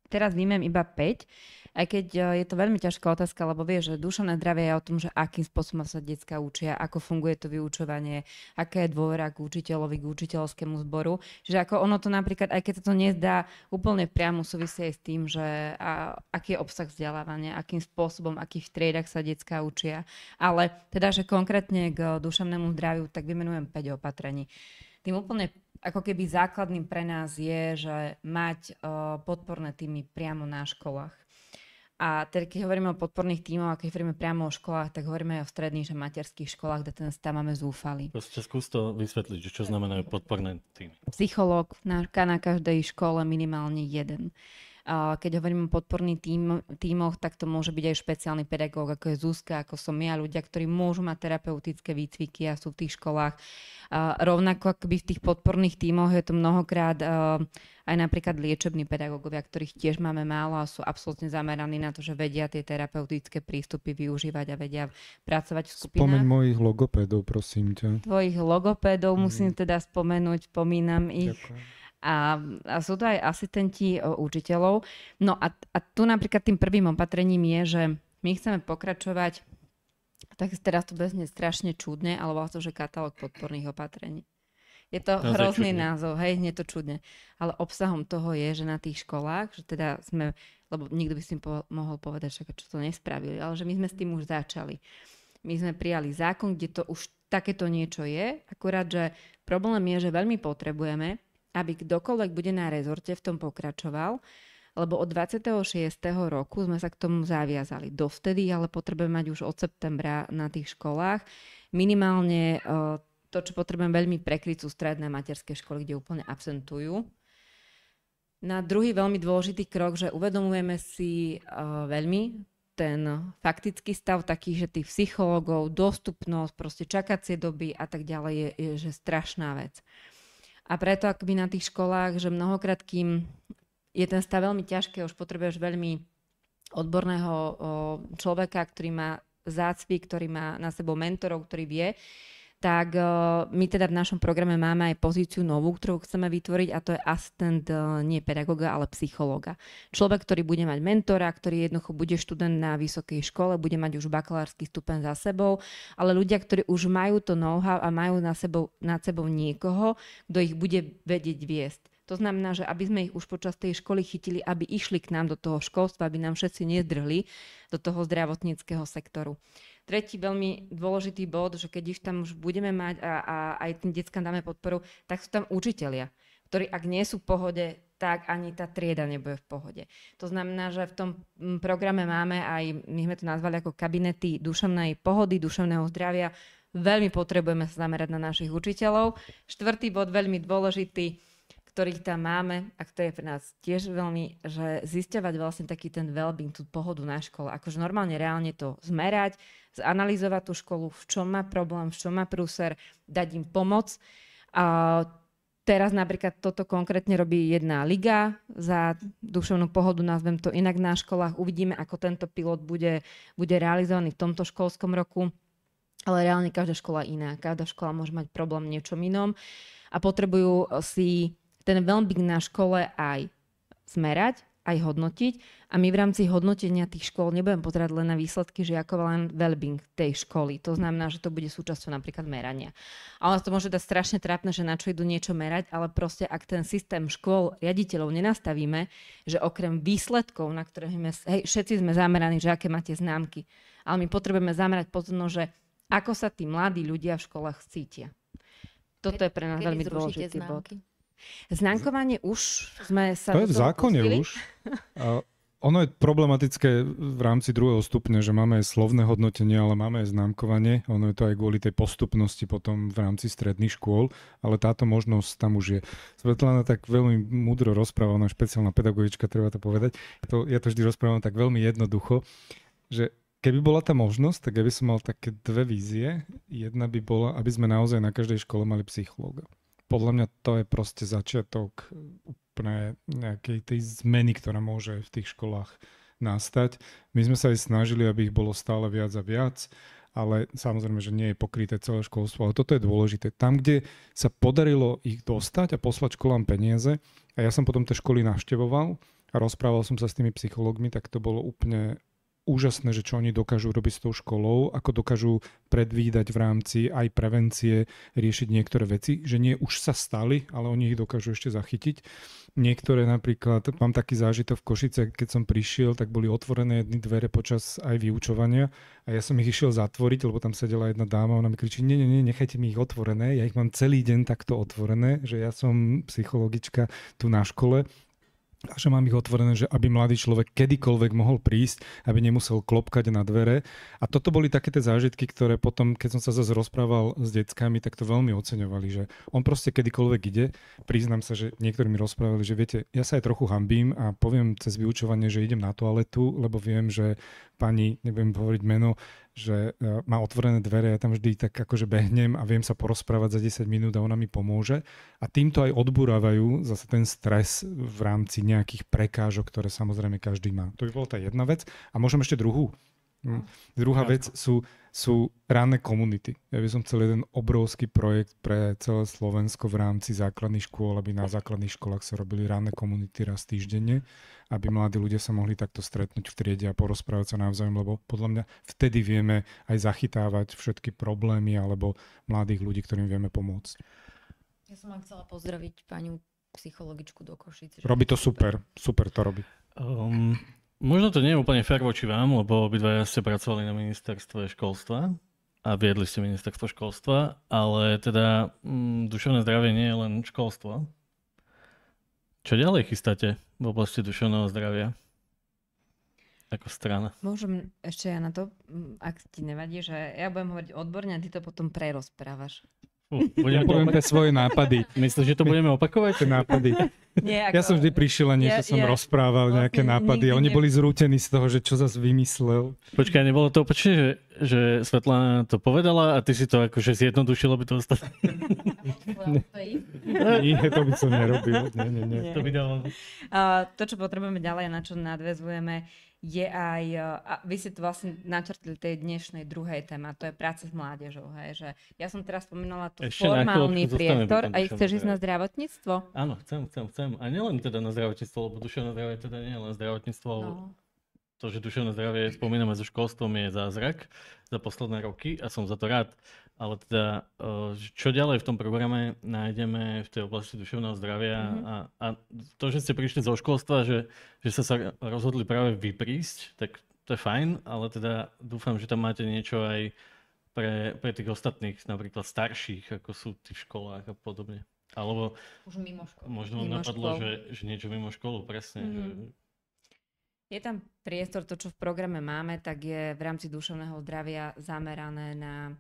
S4: teraz vymiem iba päť, aj keď je to veľmi ťažká otázka, lebo vieš, že duševné zdravie je o tom, že akým spôsobom sa decká učia, ako funguje to vyučovanie, aká je dôvera k učiteľovi, k učiteľskému zboru. Čiže ako ono to napríklad, aj keď sa to nezdá úplne priamo, súvisí aj s tým, že a, aký je obsah vzdelávania, akým spôsobom, akých triedach sa decká učia. Ale teda, že konkrétne k duševnému zdraviu, tak vymenujem päť opatrení. Tým úplne ako keby základným pre nás je, že mať uh, podporné týmy priamo na školách. A teda keď hovoríme o podporných tímoch a keď hovoríme priamo o školách, tak hovoríme aj o stredných, že materských školách, kde ten stav máme zúfalý.
S1: Proste skús to vysvetliť, že čo znamenajú podporné týmy.
S4: Psychológ na, na každej škole minimálne jeden. Keď hovorím o podporných tím, tímoch, tak to môže byť aj špeciálny pedagóg, ako je Zuzka, ako som ja, ľudia, ktorí môžu mať terapeutické výcviky a sú v tých školách. A rovnako akoby v tých podporných tímoch je to mnohokrát uh, aj napríklad liečební pedagógovia, ktorých tiež máme málo a sú absolútne zameraní na to, že vedia tie terapeutické prístupy využívať a vedia pracovať v skupinách.
S3: Spomeň mojich logopédov, prosím ťa.
S4: Tvojich logopédov mm. musím teda spomenúť, pomínam ich.
S3: Ďakujem.
S4: A, a sú to aj asistenti o, učiteľov. No a, a tu napríklad tým prvým opatrením je, že my chceme pokračovať, tak teraz to beznie strašne čudne, ale volá to, že katalóg podporných opatrení. Je to
S1: Naozaj
S4: hrozný
S1: čudne.
S4: názov, hej, nie to čudne. Ale obsahom toho je, že na tých školách, že teda sme, lebo nikto by si po, mohol povedať, že čo to nespravili, ale že my sme s tým už začali. My sme prijali zákon, kde to už takéto niečo je, akurát, že problém je, že veľmi potrebujeme, aby kdokoľvek bude na rezorte v tom pokračoval, lebo od dvadsiateho šiesteho roku sme sa k tomu zaviazali. Dovtedy ale potrebujeme mať už od septembra na tých školách. Minimálne to, čo potrebujeme veľmi prekryť, sú stredné materské školy, kde úplne absentujú. Na druhý veľmi dôležitý krok, že uvedomujeme si veľmi ten faktický stav taký, že tých psychológov, dostupnosť, proste čakacie doby a tak ďalej je, je že strašná vec. A preto akoby na tých školách, že mnohokrát, kým je ten stav veľmi ťažký, už potrebuješ veľmi odborného o, človeka, ktorý má zácvik, ktorý má na sebou mentorov, ktorý vie, tak o, my teda v našom programe máme aj pozíciu novú, ktorú chceme vytvoriť a to je asistent o, nie pedagóga, ale psychológa. Človek, ktorý bude mať mentora, ktorý jednoducho bude študent na vysokej škole, bude mať už bakalársky stupeň za sebou, ale ľudia, ktorí už majú to know-how a majú na sebou, nad sebou niekoho, kto ich bude vedieť viesť. To znamená, že aby sme ich už počas tej školy chytili, aby išli k nám do toho školstva, aby nám všetci nedrhli do toho zdravotníckeho sektoru. Tretí veľmi dôležitý bod, že keď ich tam už budeme mať a, a aj tým deckám dáme podporu, tak sú tam učitelia, ktorí ak nie sú v pohode, tak ani tá trieda nebude v pohode. To znamená, že v tom programe máme aj, my sme to nazvali ako kabinety duševnej pohody, duševného zdravia. Veľmi potrebujeme sa zamerať na našich učiteľov. Štvrtý bod, veľmi dôležitý, ktorých tam máme a ktorý je pre nás tiež veľmi, že zisťovať vlastne taký ten well-being, tú pohodu na škole. Akože normálne reálne to zmerať, zanalizovať tú školu, v čom má problém, v čom má prúser, dať im pomoc. A teraz napríklad toto konkrétne robí jedna liga za duševnú pohodu, nazvem to inak na školách. Uvidíme, ako tento pilot bude, bude realizovaný v tomto školskom roku. Ale reálne každá škola iná. Každá škola môže mať problém v niečom inom a potrebujú si ten well-being na škole aj zmerať, aj hodnotiť. A my v rámci hodnotenia tých škôl nebudeme pozerať len na výsledky žiakov, len well-being tej školy. To znamená, že to bude súčasťou napríklad merania. A ono to môže dať strašne trápne, že na čo idú niečo merať, ale proste ak ten systém škôl, riaditeľov nenastavíme, že okrem výsledkov, na ktoré sme, hej, všetci sme zameraní, že aké máte známky, ale my potrebujeme zamerať pozornosť, že ako sa tí mladí ľudia v školách cítia. Toto je pre nás veľmi dôležitý bod. Známkovanie už sme sa...
S3: To je v zákone pustili. Už. A ono je problematické v rámci druhého stupňa, že máme aj slovné hodnotenie, ale máme aj známkovanie. Ono je to aj kvôli tej postupnosti potom v rámci stredných škôl, ale táto možnosť tam už je. Svetlana tak veľmi múdro rozpráva, ona špeciálna pedagogička, treba to povedať. To, ja to vždy rozprávam tak veľmi jednoducho, že keby bola tá možnosť, tak ja by som mal také dve vízie. Jedna by bola, aby sme naozaj na každej škole mali psychológa. Podľa mňa to je proste začiatok úplne nejakej tej zmeny, ktorá môže v tých školách nastať. My sme sa aj snažili, aby ich bolo stále viac a viac, ale samozrejme, že nie je pokryté celé školstvo. Ale toto je dôležité. Tam, kde sa podarilo ich dostať a poslať školám peniaze, a ja som potom tie školy navštevoval, a rozprával som sa s tými psychológmi, tak to bolo úplne úžasné, že čo oni dokážu robiť s tou školou, ako dokážu predvídať v rámci aj prevencie, riešiť niektoré veci, že nie už sa stali, ale oni ich dokážu ešte zachytiť. Niektoré napríklad, mám taký zážitok v Košice, keď som prišiel, tak boli otvorené jedny dvere počas aj vyučovania a ja som ich išiel zatvoriť, lebo tam sedela jedna dáma, ona mi kričí, nie, nie, nie, nechajte mi ich otvorené, ja ich mám celý deň takto otvorené, že ja som psychologička tu na škole, a že mám ich otvorené, že aby mladý človek kedykoľvek mohol prísť, aby nemusel klopkať na dvere. A toto boli také tie zážitky, ktoré potom, keď som sa zase rozprával s deckami, tak to veľmi oceňovali, že on proste kedykoľvek ide. Priznám sa, že niektorí mi rozprávali, že viete, ja sa aj trochu hanbím a poviem cez vyučovanie, že idem na toaletu, lebo viem, že pani, nebudem hovoriť meno, že má otvorené dvere, ja tam vždy tak akože behnem a viem sa porozprávať za desať minút a ona mi pomôže. A týmto aj odburávajú zase ten stres v rámci nejakých prekážok, ktoré samozrejme každý má. To by bola tá jedna vec. A môžem ešte druhú. Hm. Druhá vec sú, sú ranné komunity. Ja by som chcel jeden obrovský projekt pre celé Slovensko v rámci základných škôl, aby na základných školách sa robili ranné komunity raz týždenne, aby mladí ľudia sa mohli takto stretnúť v triede a porozprávať sa navzájom, lebo podľa mňa vtedy vieme aj zachytávať všetky problémy alebo mladých ľudí, ktorým vieme pomôcť.
S2: Ja som vám chcela pozdraviť pani psychologičku do Košíc.
S3: Robí to super, super to robí.
S1: Um, možno to nie je úplne fér voči vám, lebo obidvaja ste pracovali na ministerstve školstva a viedli ste ministerstvo školstva, ale teda mm, duševné zdravie nie je len školstvo. Čo ďalej chystáte v oblasti duševného zdravia ako strana?
S4: Môžem ešte ja na to, ak ti nevadí, že ja budem hovoriť odborne a ty to potom prerozprávaš.
S1: Uh, budeme
S3: Poviem tie svoje nápady.
S1: Myslíš, že to budeme opakovať?
S3: Tie nápady.
S4: Nie, ako...
S3: Ja som vždy prišiel a niečo
S4: Ja-
S3: som
S4: ja
S3: rozprával, nejaké
S4: vlastne
S3: nápady a
S4: nikdy
S3: oni
S4: ne-
S3: boli zrútení z toho, že čo zase vymyslel.
S1: Počkaj, nebolo to opačne, že, že Svetlana to povedala a ty si to akože zjednodušil, aby to ostalo?
S3: Nie, to by som nerobil. Nie, nie, nie.
S4: Nie.
S1: To by dalo.
S4: Uh, to, čo potrebujeme ďalej, na čo nadväzujeme, je aj, uh, a vy ste to vlastne načrtli tej dnešnej druhej téma, to je práca s mládežou. Hej, že ja som teraz spomínala tu
S1: Ešte na
S4: formálny
S1: chvíľočku zostaneme
S4: priestor
S1: pri tom
S4: a ich chceš ísť
S1: duševnom
S4: na zdravotníctvo?
S1: Áno, chcem, chcem, chcem. A nielen teda na zdravotníctvo, lebo duševné zdravie teda nie je len zdravotníctvo.
S4: No.
S1: To, že duševné zdravie spomíname so školstvom, je zázrak za posledné roky a som za to rád. Ale teda, čo ďalej v tom programe nájdeme v tej oblasti duševného zdravia mm-hmm. a, a to, že ste prišli zo školstva, že, že sa sa rozhodli práve vyprísť, tak to je fajn, ale teda dúfam, že tam máte niečo aj pre, pre tých ostatných, napríklad starších, ako sú tí v školách a podobne. Alebo
S2: Už mimo školu.
S1: možno
S4: Mimo
S1: napadlo,
S4: školu.
S1: že, že niečo mimo školu, presne.
S4: Mhm.
S1: Že,
S4: Je tam priestor, to, čo v programe máme, tak je v rámci duševného zdravia zamerané na,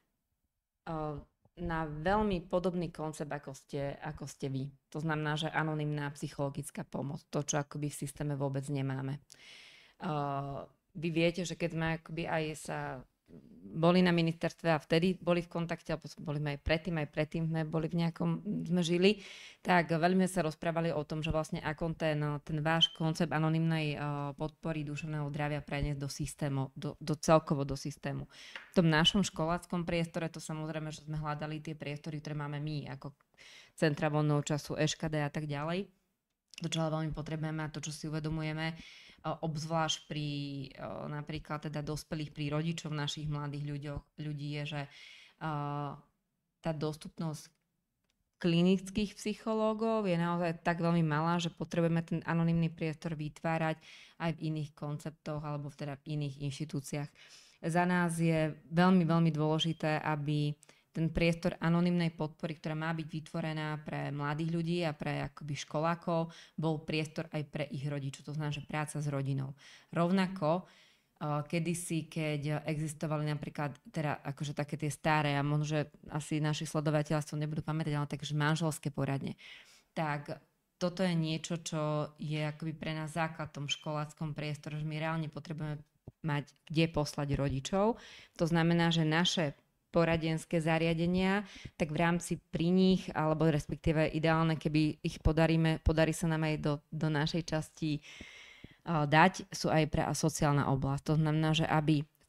S4: uh, na veľmi podobný koncept, ako ste, ako ste vy. To znamená, že anonymná psychologická pomoc, to, čo akoby v systéme vôbec nemáme. Uh, vy viete, že keď sme akoby aj sa boli na ministerstve a vtedy boli v kontakte, alebo boli aj predtým, aj predtým sme boli v nejakom, sme žili, tak veľmi sa rozprávali o tom, že vlastne ako ten, ten váš koncept anonymnej uh, podpory duševného zdravia preniesť do systému, do, do celkovo do systému. V tom našom školáckom priestore to samozrejme, že sme hľadali tie priestory, ktoré máme my, ako centra voľného času, é š ká dé a tak ďalej. To, čo ale veľmi potrebujeme a to, čo si uvedomujeme, obzvlášť pri napríklad teda dospelých, pri rodičov našich mladých ľuďoch, ľudí je, že uh, tá dostupnosť klinických psychológov je naozaj tak veľmi malá, že potrebujeme ten anonymný priestor vytvárať aj v iných konceptoch alebo teda v iných inštitúciách. Za nás je veľmi, veľmi dôležité, aby ten priestor anonymnej podpory, ktorá má byť vytvorená pre mladých ľudí a pre akoby školákov, bol priestor aj pre ich rodičov. To znamená, že práca s rodinou. Rovnako, uh, kedysi, keď existovali napríklad, teda akože také tie staré, a možno, že asi naši sledovateľa to nebudú pamätať, ale takže manželské poradne. Tak toto je niečo, čo je akoby pre nás základ v tom školáckom priestore, že my reálne potrebujeme mať kde poslať rodičov. To znamená, že naše poradenské zariadenia, tak v rámci pri nich, alebo respektíve ideálne, keby ich podaríme, podarí sa nám aj do, do našej časti uh, dať, sú aj pre sociálna oblasť. To znamená, že aby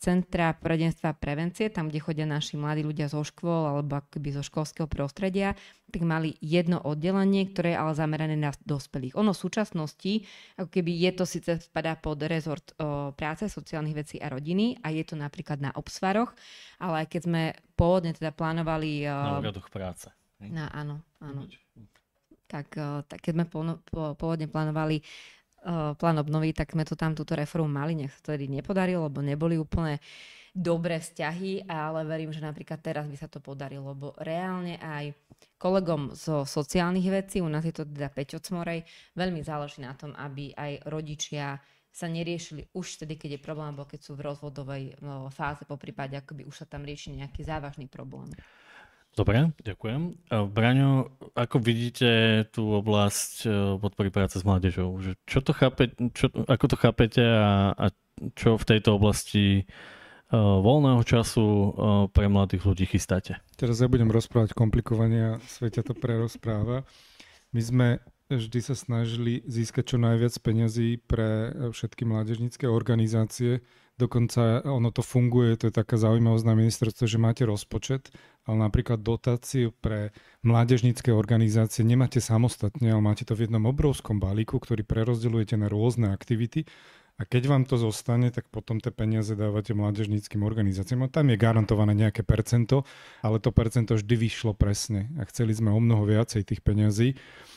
S4: centra poradenstva a prevencie, tam, kde chodia naši mladí ľudia zo škôl alebo akoby zo školského prostredia, tak mali jedno oddelenie, ktoré je ale zamerané na dospelých. Ono v súčasnosti, ako keby je to síce spadá pod rezort o, práce, sociálnych vecí a rodiny a je to napríklad na Obsvaroch, ale aj keď sme pôvodne teda plánovali... O,
S1: na úradoch práce.
S4: Na, áno, áno. Tak, o, tak keď sme po, po, pôvodne plánovali plán obnovy, tak sme to tam túto reformu mali, nech sa to tedy nepodarilo, lebo neboli úplne dobré vzťahy, ale verím, že napríklad teraz by sa to podarilo, lebo reálne aj kolegom zo sociálnych vecí, u nás je to teda Peťo Cmorej, veľmi záleží na tom, aby aj rodičia sa neriešili už vtedy, keď je problém, alebo keď sú v rozvodovej no, fáze, poprípade akoby už sa tam rieši nejaký závažný problém.
S1: Dobre, ďakujem. Braňo, ako vidíte tú oblasť podpory práce s mládežou? Že čo to chápe, čo, ako to chápete a, a čo v tejto oblasti uh, voľného času uh, pre mladých ľudí chystáte?
S3: Teraz ja budem rozprávať komplikovanie a Sveťa to prerozpráva. My sme vždy sa snažili získať čo najviac peňazí pre všetky mládežnícke organizácie. Dokonca ono to funguje, to je taká zaujímavosť na ministerstve, že máte rozpočet, ale napríklad dotáciu pre mládežnícke organizácie nemáte samostatne, ale máte to v jednom obrovskom balíku, ktorý prerozdeľujete na rôzne aktivity. A keď vám to zostane, tak potom tie peniaze dávate mládežníckym organizáciám. A tam je garantované nejaké percento, ale to percento vždy vyšlo presne. A chceli sme o mnoho viacej tých peňazí.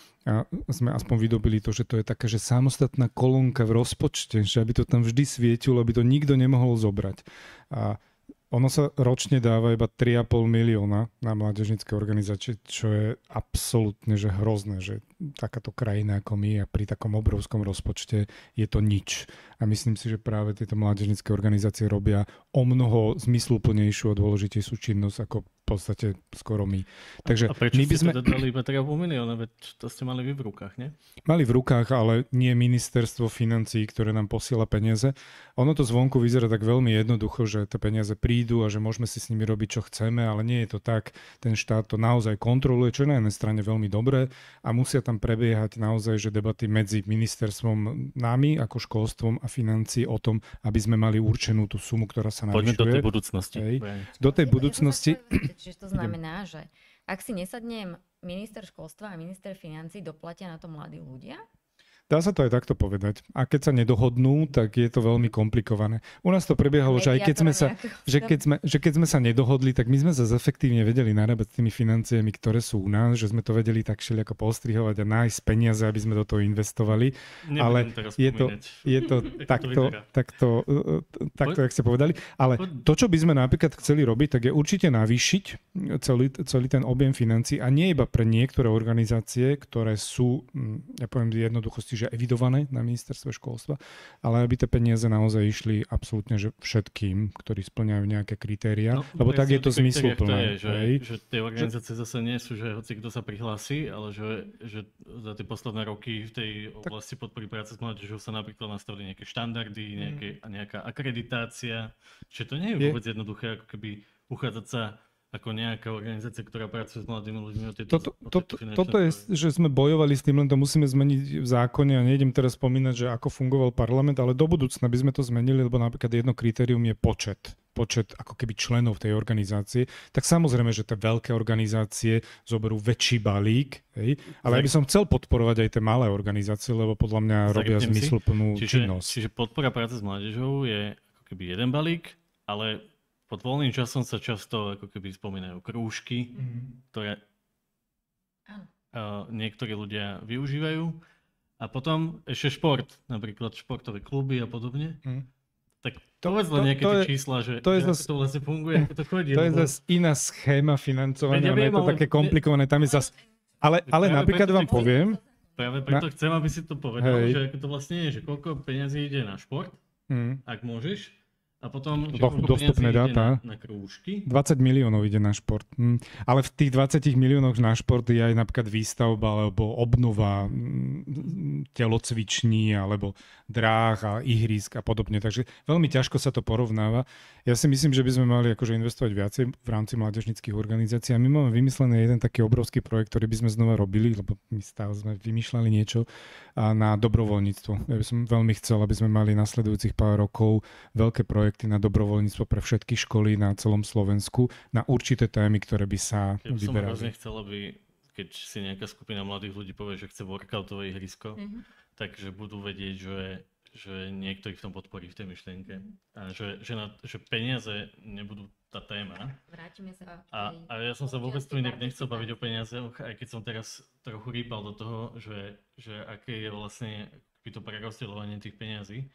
S3: A sme aspoň vydobili to, že to je taká, že samostatná kolónka v rozpočte, že aby to tam vždy svietilo, aby to nikto nemohol zobrať. A ono sa ročne dáva iba tri a pol milióna na mládežnícke organizácie, čo je absolútne že hrozné, že takáto krajina ako my a pri takom obrovskom rozpočte je to nič. A myslím si, že práve tieto mládežnícke organizácie robia o mnoho zmysluplnejšiu a dôležitejšiu činnosť ako v podstate skoro my. Takže
S1: a prečo
S3: my by
S1: ste
S3: sme...
S1: teda dali iba tri a pol milióna? Veď to ste mali vy v rukách, nie?
S3: Mali v rukách, ale nie ministerstvo financií, ktoré nám posiela peniaze. Ono to zvonku vyzerá tak veľmi jednoducho, že tie peniaze prídu a že môžeme si s nimi robiť, čo chceme, ale nie je to tak. Ten štát to naozaj kontroluje, čo je na jednej strane veľmi dobré a musia tam prebiehať naozaj že debaty medzi ministerstvom nami ako školstvom a financií o tom, aby sme mali určenú tú sumu, ktorá sa navyšuje.
S1: Poďme do tej budúcnosti.
S3: Hej. Do tej budúcnosti.
S2: Čiže to znamená, že ak si nesadnem minister školstva a minister financií, doplatia na to mladí ľudia?
S3: Dá sa to aj takto povedať. A keď sa nedohodnú, tak je to veľmi komplikované. U nás to prebiehalo, že aj keď sme sa, že keď sme, že keď sme sa nedohodli, tak my sme sa efektívne vedeli narábať s tými financiami, ktoré sú u nás, že sme to vedeli tak všelijako postrihovať a nájsť peniaze, aby sme do toho investovali.
S1: Nebudem
S3: Ale je to, je to takto, takto, takto, jak ste povedali. Ale to, čo by sme napríklad chceli robiť, tak je určite navýšiť celý, celý ten objem financií a nie iba pre niektoré organizácie, ktoré sú, ja poviem jednoduchosti, že evidované na ministerstve školstva, ale aby tie peniaze naozaj išli absolútne že všetkým, ktorí splňajú nejaké kritériá, no, lebo tak je to zmysluplné.
S1: Že, že tie organizácie zase nie sú, že hoci kto sa prihlási, ale že, že za tie posledné roky v tej oblasti podpory práce s mládežou sa napríklad nastavili nejaké štandardy, nejaké, nejaká akreditácia, že to nie je vôbec je. jednoduché, ako keby uchádzať sa ako nejaká organizácia, ktorá pracuje s mladými ľuďmi o tieto,
S3: toto,
S1: o
S3: toto,
S1: finančné
S3: toto je, že sme bojovali s tým, len to musíme zmeniť v zákone a nejdem teraz spomínať, že ako fungoval parlament, ale do budúcna by sme to zmenili, lebo napríklad jedno kritérium je počet. počet ako keby členov tej organizácie, tak samozrejme, že tie veľké organizácie zoberú väčší balík, hej? Ale ja by som chcel podporovať aj tie malé organizácie, lebo podľa mňa robia zmysluplnú
S1: čiže,
S3: činnosť.
S1: Čiže podpora práce s mládežou je ako keby jeden balík, ale pod voľným časom sa často ako keby spomínajú krúžky, mm. ktoré uh, niektorí ľudia využívajú. A potom ešte šport, napríklad športové kluby a podobne. Mm. Tak povedz len nejaké tie čísla, že,
S3: to,
S1: že
S3: zas,
S1: ako to vlastne funguje, ako to chodí.
S3: To je zase iná schéma financovania,
S1: ja viem,
S3: je to
S1: ale,
S3: také komplikované. Tam je zas, ale, ale napríklad vám chcem, poviem...
S1: Práve preto na, chcem, aby si to povedal, hej. Že ako to vlastne je, že koľko peňazí ide na šport, mm. ak môžeš. A potom, že
S3: dostupné dáta.
S1: Na, na krúžky.
S3: dvadsať miliónov ide na šport. Hm. Ale v tých dvadsiatich miliónoch na šport je aj napríklad výstavba alebo obnova hm, telocviční alebo dráh a ihrisk a podobne. Takže veľmi ťažko sa to porovnáva. Ja si myslím, že by sme mali akože investovať viacej v rámci mládežníckych organizácií. A my máme vymyslený jeden taký obrovský projekt, ktorý by sme znova robili, lebo my stále sme vymýšľali niečo a na dobrovoľníctvo. Ja by som veľmi chcel, aby sme mali nasledujúcich pár rokov veľké projekty, projekty na dobrovoľníctvo pre všetky školy na celom Slovensku na určité témy, ktoré by sa
S1: ja by som
S3: vyberali.
S1: hrozne chcel, aby keď si nejaká skupina mladých ľudí povie, že chce workoutové ihrisko, mm-hmm. takže budú vedieť, že, že niekto ich v tom podporí v tej myšlienke. A že, že, na, že peniaze nebudú tá téma.
S2: Vrátime sa.
S1: A, a ja som sa vôbec tu inak nechcel baviť o peniazoch, aj keď som teraz trochu rýpal do toho, že, že aké je vlastne to prerozdeľovanie tých peniazí.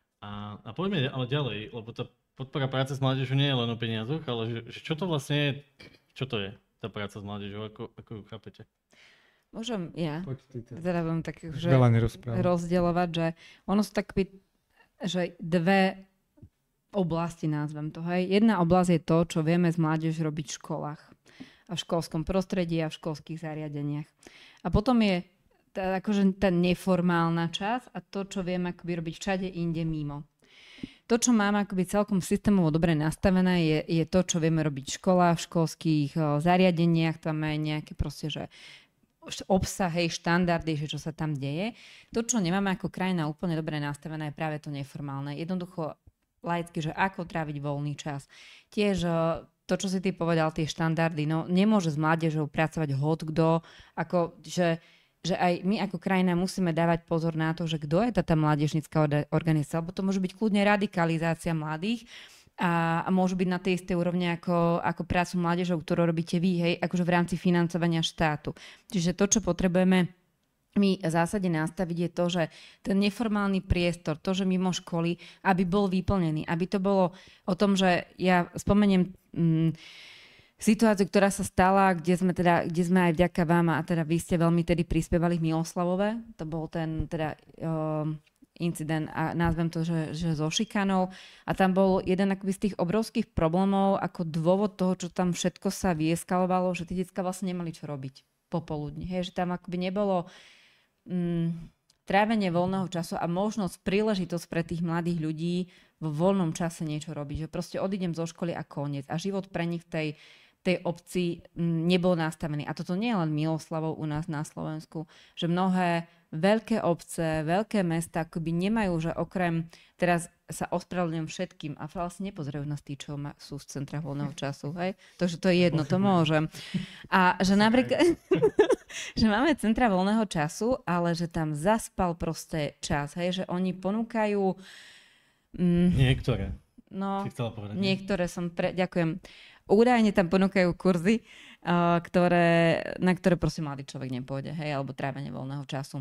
S1: A, a poďme ale ďalej, lebo tá podpora práce s mládežou nie je len o peniazoch, ale že, že čo to vlastne je, čo to je tá práca s mládežou, ako, ako ju chápete?
S4: Môžem ja, teda budem tak že
S3: rozdeľovať,
S4: že ono sú tak, že dve oblasti názvem to. Hej. Jedna oblasť je to, čo vieme s mládež robiť v školách a v školskom prostredí a v školských zariadeniach. A potom je tá, akože tá neformálna časť a to, čo vieme akoby robiť všade inde mimo. To, čo máme akoby celkom systémovo dobre nastavené, je, je to, čo vieme robiť v školách, v školských o, zariadeniach, tam je nejaké proste, že obsah, hej, štandardy, že čo sa tam deje. To, čo nemáme ako krajina úplne dobre nastavené, je práve to neformálne. Jednoducho laicky, že ako tráviť voľný čas. Tiež to, čo si ty povedal, tie štandardy, no nemôže s mládežou pracovať hocikto, ako že že aj my ako krajina musíme dávať pozor na to, že kto je tá, tá mládežnícka organizácia, lebo to môže byť kľudne radikalizácia mladých a, a môžu byť na tej istej úrovni ako, ako prácu mládežov, ktorú robíte vy, hej, akože v rámci financovania štátu. Čiže to, čo potrebujeme my v zásade nastaviť, je to, že ten neformálny priestor, to, že mimo školy, aby bol vyplnený, aby to bolo o tom, že ja spomeniem mm, situáciu, ktorá sa stala, kde sme, teda, kde sme aj vďaka vám a teda vy ste veľmi tedy prispievali v Miloslavove. To bol ten teda uh, incident a nazvem to, že, že so šikanou. A tam bol jeden akoby z tých obrovských problémov ako dôvod toho, čo tam všetko sa vyeskalovalo, že tí decká vlastne nemali čo robiť popoludní. Hej, že tam akoby nebolo um, trávenie voľného času a možnosť, príležitosť pre tých mladých ľudí vo voľnom čase niečo robiť. Že proste odídem zo školy a koniec. A život pre nich v tej tej obci nebol nastavený. A toto nie je len Miloslavov u nás na Slovensku, že mnohé veľké obce, veľké mesta akoby nemajú, že okrem, teraz sa ospravedlňujem všetkým a vlastne nepozerajú nás tí, čo má, sú z centra voľného času, hej? Takže to je jedno, to môžem. A že napríklad, že máme centra voľného času, ale že tam zaspal proste čas, hej? Že oni ponúkajú mm,
S1: niektoré.
S4: No,
S1: si chcela povedať,
S4: niektoré som pre... Ďakujem. Údajne tam ponúkajú kurzy, uh, ktoré, na ktoré proste mladý človek nepôjde, hej, alebo trávenie voľného času.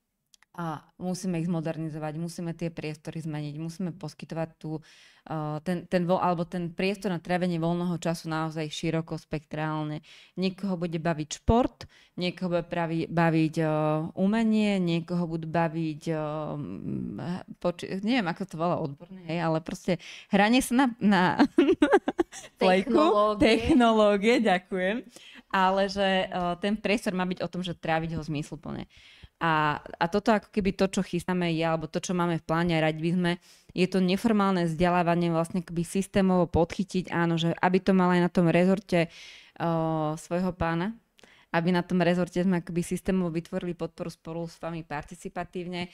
S4: A musíme ich zmodernizovať, musíme tie priestory zmeniť, musíme poskytovať tú, uh, ten, ten, vo, alebo ten priestor na trávenie voľného času naozaj široko, spektrálne. Niekoho bude baviť šport, niekoho bude pravi, baviť uh, umenie, niekoho budú baviť, uh, poči- neviem, ako to volá odborné, hej, ale proste hranie sa na, na plejku, technológie. technológie, ďakujem, ale že uh, ten priestor má byť o tom, že tráviť ho zmysluplne. A, a toto ako keby to, čo chystáme ja, alebo to, čo máme v pláne, radi by sme, je to neformálne vzdelávanie vlastne akoby systémovo podchytiť, áno, že aby to mal aj na tom rezorte uh, svojho pána, aby na tom rezorte sme akoby systémovo vytvorili podporu spolu s vami participatívne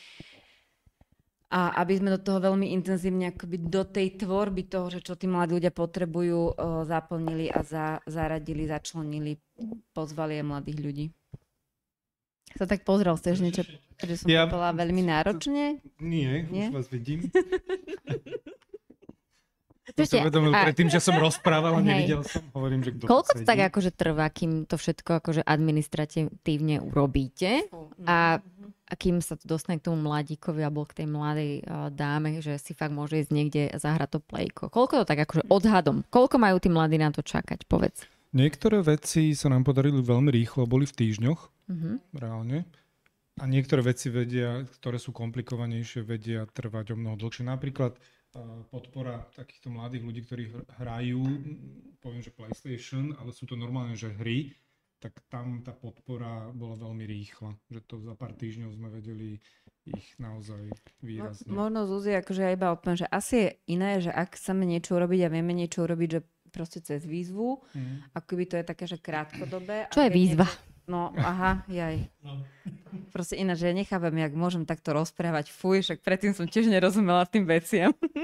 S4: a aby sme do toho veľmi intenzívne akoby do tej tvorby toho, že čo tí mladí ľudia potrebujú, uh, zaplnili a za, zaradili, začlenili, pozvali aj mladých ľudí. Sa tak pozrel, chceš niečo, že som ja, bola veľmi náročne?
S3: Nie, nie? Už vás vidím.
S2: To
S3: som vedomil a... predtým, že som rozprával a nevidel som. Hovorím, že kto
S2: koľko to tak akože trvá, kým to všetko akože administratívne urobíte a, a kým sa to dostane k tomu mladíkovi alebo k tej mladej uh, dáme, že si fakt môže ísť niekde zahrať to plejko. Koľko to tak akože odhadom? Koľko majú tí mladí na to čakať? Povedz.
S3: Niektoré veci sa nám podarili veľmi rýchlo, boli v týždňoch, mm-hmm. reálne. A niektoré veci vedia, ktoré sú komplikovanejšie, vedia trvať o mnoho dlhšie. Napríklad uh, podpora takýchto mladých ľudí, ktorí hrajú, poviem, že PlayStation, ale sú to normálne, že hry, tak tam tá podpora bola veľmi rýchla. Že to za pár týždňov sme vedeli ich naozaj výrazne.
S4: Mo- možno Zuzi, akože ja iba odpoviem, že asi je iné, že ak chceme niečo urobiť a vieme niečo urobiť, že proste cez výzvu, mm. ako by to je také, že krátkodobé.
S2: Čo je výzva?
S4: Niečo... No, aha, jaj. No. Proste ináč, že ja nechápem, jak môžem takto rozprávať. Fuj, však predtým som tiež nerozumela tým veciam.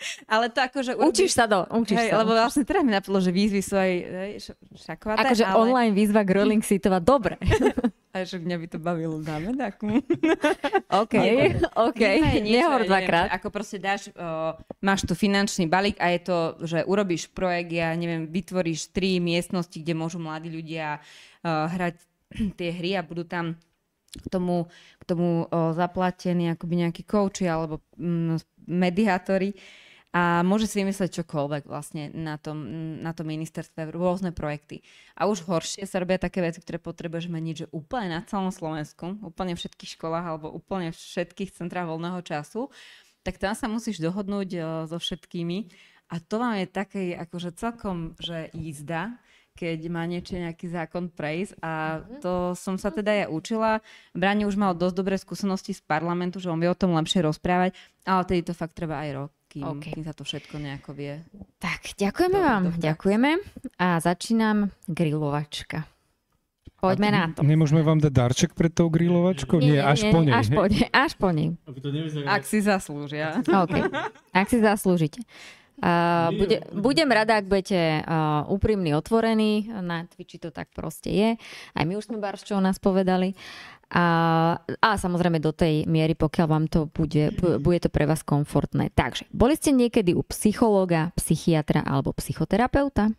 S4: Ale to akože...
S2: Učíš sa do, učíš
S4: hej,
S2: sa.
S4: Lebo vlastne teraz mi napadlo, že výzvy sú aj hej, šakovaté.
S2: Akože
S4: ale...
S2: online výzva Grilling Sitová, dobre.
S4: Aj že mňa by to bavilo, dáme takú.
S2: OK, OK, nehovor dvakrát.
S4: Ako proste dáš, uh, máš tu finančný balík a je to, že urobíš projekt, ja neviem, vytvoríš tri miestnosti, kde môžu mladí ľudia uh, hrať tie hry a budú tam k tomu, k tomu uh, zaplatení akoby nejakí coachi alebo um, mediátori. A môže si vymysleť čokoľvek vlastne na tom, na tom ministerstve, rôzne projekty. A už horšie sa robia také veci, ktoré potrebuješ meniť, že úplne na celom Slovensku, úplne v všetkých školách alebo úplne v všetkých centrách voľného času, tak tam sa musíš dohodnúť uh, so všetkými. A to vám je také akože celkom, že jízda, keď má niečo nejaký zákon prejsť. A to som sa teda ja učila. Braňo už mal dosť dobré skúsenosti z parlamentu, že on vie o tom lepšie rozprávať, ale tedy to fakt treba aj rok. Kým, okay. kým sa to všetko nejako vie.
S2: Tak, ďakujeme do, vám, do ďakujeme. A začínam grilovačka. Poďme na to.
S3: Nemôžeme vám dať darček pred tou grilovačkou? Nie, nie, nie až nie, po nej.
S2: Až po nej, až po nej.
S4: Ak si zaslúžia.
S2: OK, ak si zaslúžite. Uh, bude, budem rada, ak budete uh, úprimní, otvorení. Na Twitchi to tak proste je. Aj my už sme barščov nás povedali. A, a samozrejme do tej miery, pokiaľ vám to bude, bude to pre vás komfortné. Takže, boli ste niekedy u psychológa, psychiatra alebo psychoterapeuta?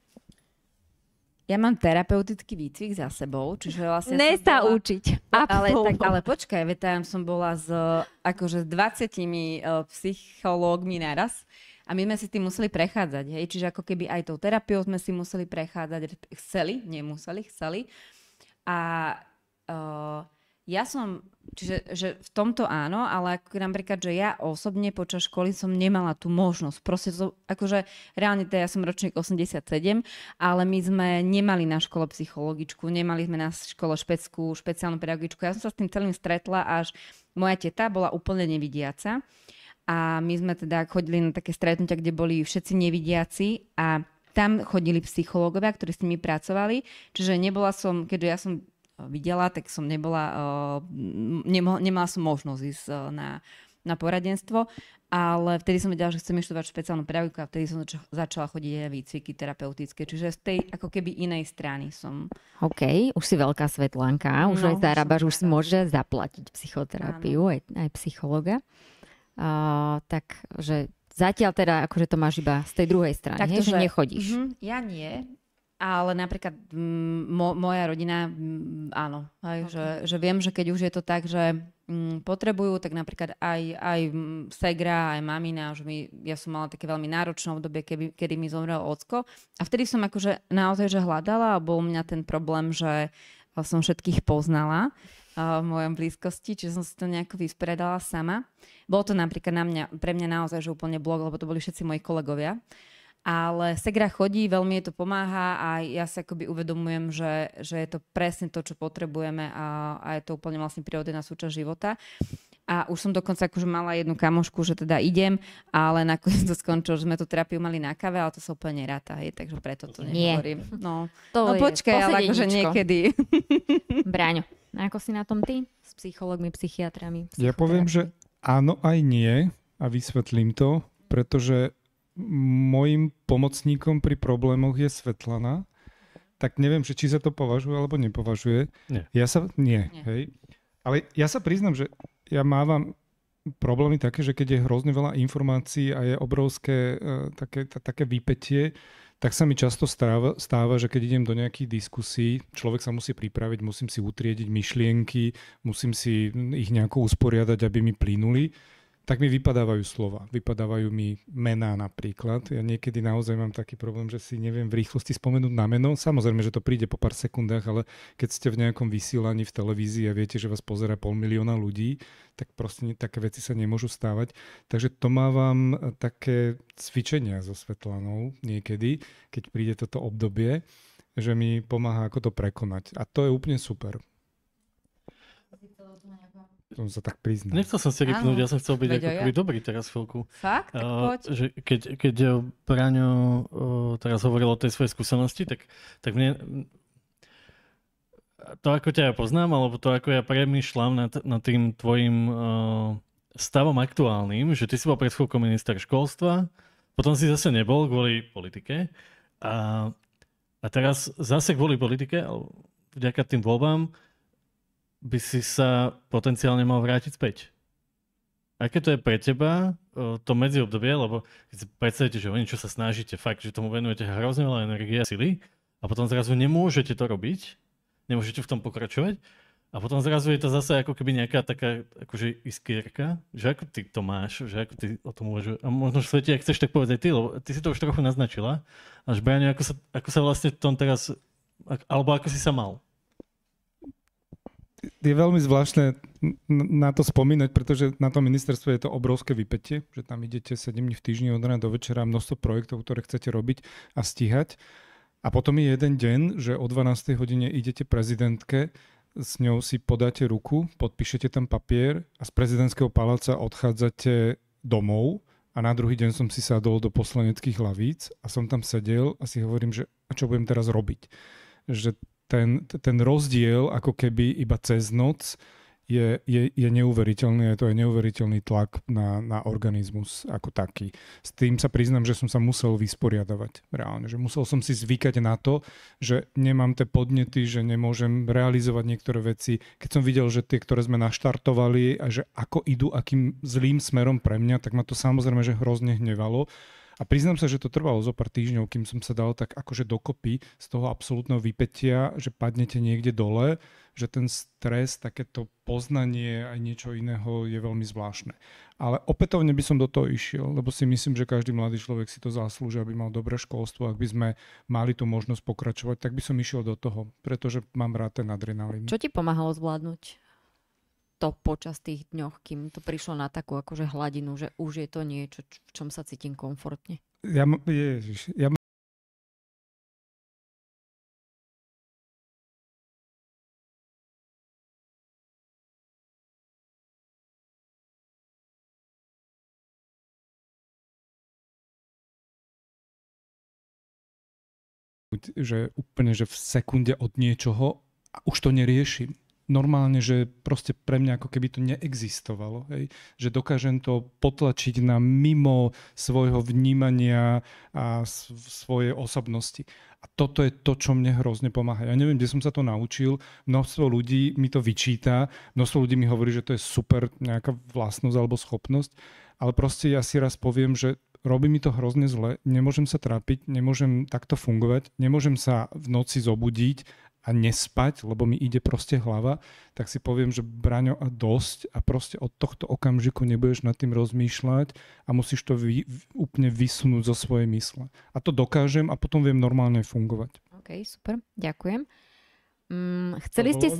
S4: Ja mám terapeutický výcvik za sebou, čiže vlastne
S2: Ne sa
S4: bola...
S2: učiť.
S4: Ale, tak, ale počkaj, veď tam som bola s akože dvadsiatimi uh, psychológmi naraz. A my sme si tým museli prechádzať, hej? Čiže ako keby aj tou terapiou sme si museli prechádzať. Chceli, nemuseli, chceli. A uh, ja som, čiže že v tomto áno, ale ako napríklad, že ja osobne počas školy som nemala tú možnosť. Proste to, akože reálne to ja som ročník osemdesiatsedem, ale my sme nemali na škole psychologičku, nemali sme na škole špecku, špeciálnu pedagogičku. Ja som sa s tým celým stretla, až moja teta bola úplne nevidiaca. A my sme teda chodili na také stretnutia, kde boli všetci nevidiaci a tam chodili psychológovia, ktorí s nimi pracovali. Čiže nebola som, keďže ja som videla, tak som nebola, nemo, nemala som možnosť ísť na, na poradenstvo, ale vtedy som vedela, že chcem študovať špeciálnu pedagogiku a vtedy som začala chodiť aj výcviky terapeutické. Čiže z tej ako keby inej strany som.
S2: OK, už si veľká Svetlánka, už no, aj zarábaš, už si môže zaplatiť psychoterapiu, aj, aj psychologa. Uh, takže zatiaľ teda akože to máš iba z tej druhej strany, hej, že nechodíš.
S4: Mm, ja nie, ale napríklad mo, moja rodina, m, áno, hej, okay. že, že viem, že keď už je to tak, že m, potrebujú, tak napríklad aj, aj segra, aj mamina, že my, ja som mala také veľmi náročné obdobie, keby, kedy mi zomrel ocko a vtedy som akože naozaj že hľadala a bol u mňa ten problém, že som všetkých poznala v mojom blízkosti, čiže som si to nejako vysporiadala sama. Bolo to napríklad na mňa, pre mňa naozaj že úplne blok, lebo to boli všetci moji kolegovia. Ale segra chodí, veľmi jej to pomáha a ja sa akoby uvedomujem, že, že je to presne to, čo potrebujeme a, a je to úplne vlastne prirodzená súčasť života. A už som dokonca akože mala jednu kamošku, že teda idem, ale nakoniec to skončilo, že sme tú terapiu mali na káve, ale to sa úplne neráta, hej, takže preto to nehovorím. No,
S2: to
S4: no počkaj, ale akože niekedy.
S2: Braňo, ako si na tom ty? S psychológmi, psychiatrami?
S3: Ja poviem, že áno aj nie a vysvetlím to, pretože mojím pomocníkom pri problémoch je Svetlana, tak neviem, že či sa to považuje alebo nepovažuje.
S1: Nie.
S3: Ja sa, nie, nie. Hej. Ale ja sa priznám, že ja mávam problémy také, že keď je hrozne veľa informácií a je obrovské uh, také, t- také výpätie, tak sa mi často stáva, stáva, že keď idem do nejakých diskusí, človek sa musí pripraviť, musím si utriediť myšlienky, musím si ich nejako usporiadať, aby mi plynuli, tak mi vypadávajú slova. Vypadávajú mi mená napríklad. Ja niekedy naozaj mám taký problém, že si neviem v rýchlosti spomenúť na meno. Samozrejme, že to príde po pár sekundách, ale keď ste v nejakom vysielaní v televízii a viete, že vás pozerá pol milióna ľudí, tak proste také veci sa nemôžu stávať. Takže to mávam také cvičenia so Svetlanou niekedy, keď príde toto obdobie, že mi pomáha, ako to prekonať. A to je úplne super. Som sa tak priznal.
S1: Nechcel som si rýpnúť, ja som chcel byť ako ja. dobrý teraz chvíľku.
S4: Fakt? Tak
S1: uh, že keď, keď Braňo uh, teraz hovoril o tej svojej skúsenosti, tak, tak mne to, ako ťa ja poznám, alebo to, ako ja premýšľam nad, nad tým tvojim uh, stavom aktuálnym, že ty si bol pred chvíľkou minister školstva, potom si zase nebol kvôli politike a, a teraz zase kvôli politike, vďaka tým voľbám, by si sa potenciálne mal vrátiť späť. Aké to je pre teba to medziobdobie, lebo keď si predstavíte, že o niečo sa snažíte, fakt, že tomu venujete hrozne veľa energie a sily a potom zrazu nemôžete to robiť, nemôžete v tom pokračovať a potom zrazu je to zase ako keby nejaká taká akože iskierka, že ako ty to máš, že ako ty o tom uvažuješ. A možno v svete, ak chceš, tak povedz aj ty, lebo ty si to už trochu naznačila. Až Braňo, ako sa, ako sa vlastne v tom teraz, alebo ako si sa mal?
S3: Je veľmi zvláštne na to spomínať, pretože na tom ministerstve je to obrovské vypätie, že tam idete sedem dní v týždni od rána do večera, množstvo projektov, ktoré chcete robiť a stíhať. A potom je jeden deň, že o dvanástej hodine idete prezidentke, s ňou si podáte ruku, podpíšete tam papier a z prezidentského paláca odchádzate domov a na druhý deň som si sadol do poslaneckých lavíc a som tam sedel a si hovorím, že a čo budem teraz robiť? Že Ten, ten rozdiel ako keby iba cez noc je, je, je neuveriteľný, to je neuveriteľný tlak na, na organizmus ako taký. S tým sa priznám, že som sa musel vysporiadavať reálne, že musel som si zvykať na to, že nemám tie podnety, že nemôžem realizovať niektoré veci. Keď som videl, že tie, ktoré sme naštartovali a že ako idú akým zlým smerom pre mňa, tak ma to samozrejme, že hrozne hnevalo. A priznám sa, že to trvalo zo pár týždňov, kým som sa dal tak akože dokopy z toho absolútneho vypätia, že padnete niekde dole, že ten stres, takéto poznanie aj niečo iného je veľmi zvláštne. Ale opätovne by som do toho išiel, lebo si myslím, že každý mladý človek si to zaslúži, aby mal dobré školstvo. Ak by sme mali tú možnosť pokračovať, tak by som išiel do toho, pretože mám rád ten adrenalín.
S2: Čo ti pomáhalo zvládnuť to počas tých dňoch, kým to prišlo na takú akože hladinu, že už je to niečo, v čom sa cítim komfortne?
S3: Ja, ježiš, ja že úplne, že v sekunde od niečoho a už to neriešim. Normálne, že proste pre mňa ako keby to neexistovalo. Hej? Že dokážem to potlačiť na mimo svojho vnímania a svojej osobnosti. A toto je to, čo mne hrozne pomáha. Ja neviem, kde som sa to naučil. Množstvo ľudí mi to vyčíta. Množstvo ľudí mi hovorí, že to je super nejaká vlastnosť alebo schopnosť. Ale proste ja si raz poviem, že robí mi to hrozne zle. Nemôžem sa trápiť, nemôžem takto fungovať. Nemôžem sa v noci zobudiť a nespať, lebo mi ide proste hlava, tak si poviem, že Braňo a dosť a proste od tohto okamžiku nebudeš nad tým rozmýšľať a musíš to vy, úplne vysunúť zo svojej mysle. A to dokážem a potom viem normálne fungovať.
S2: OK, super, ďakujem. Mm, chceli ste...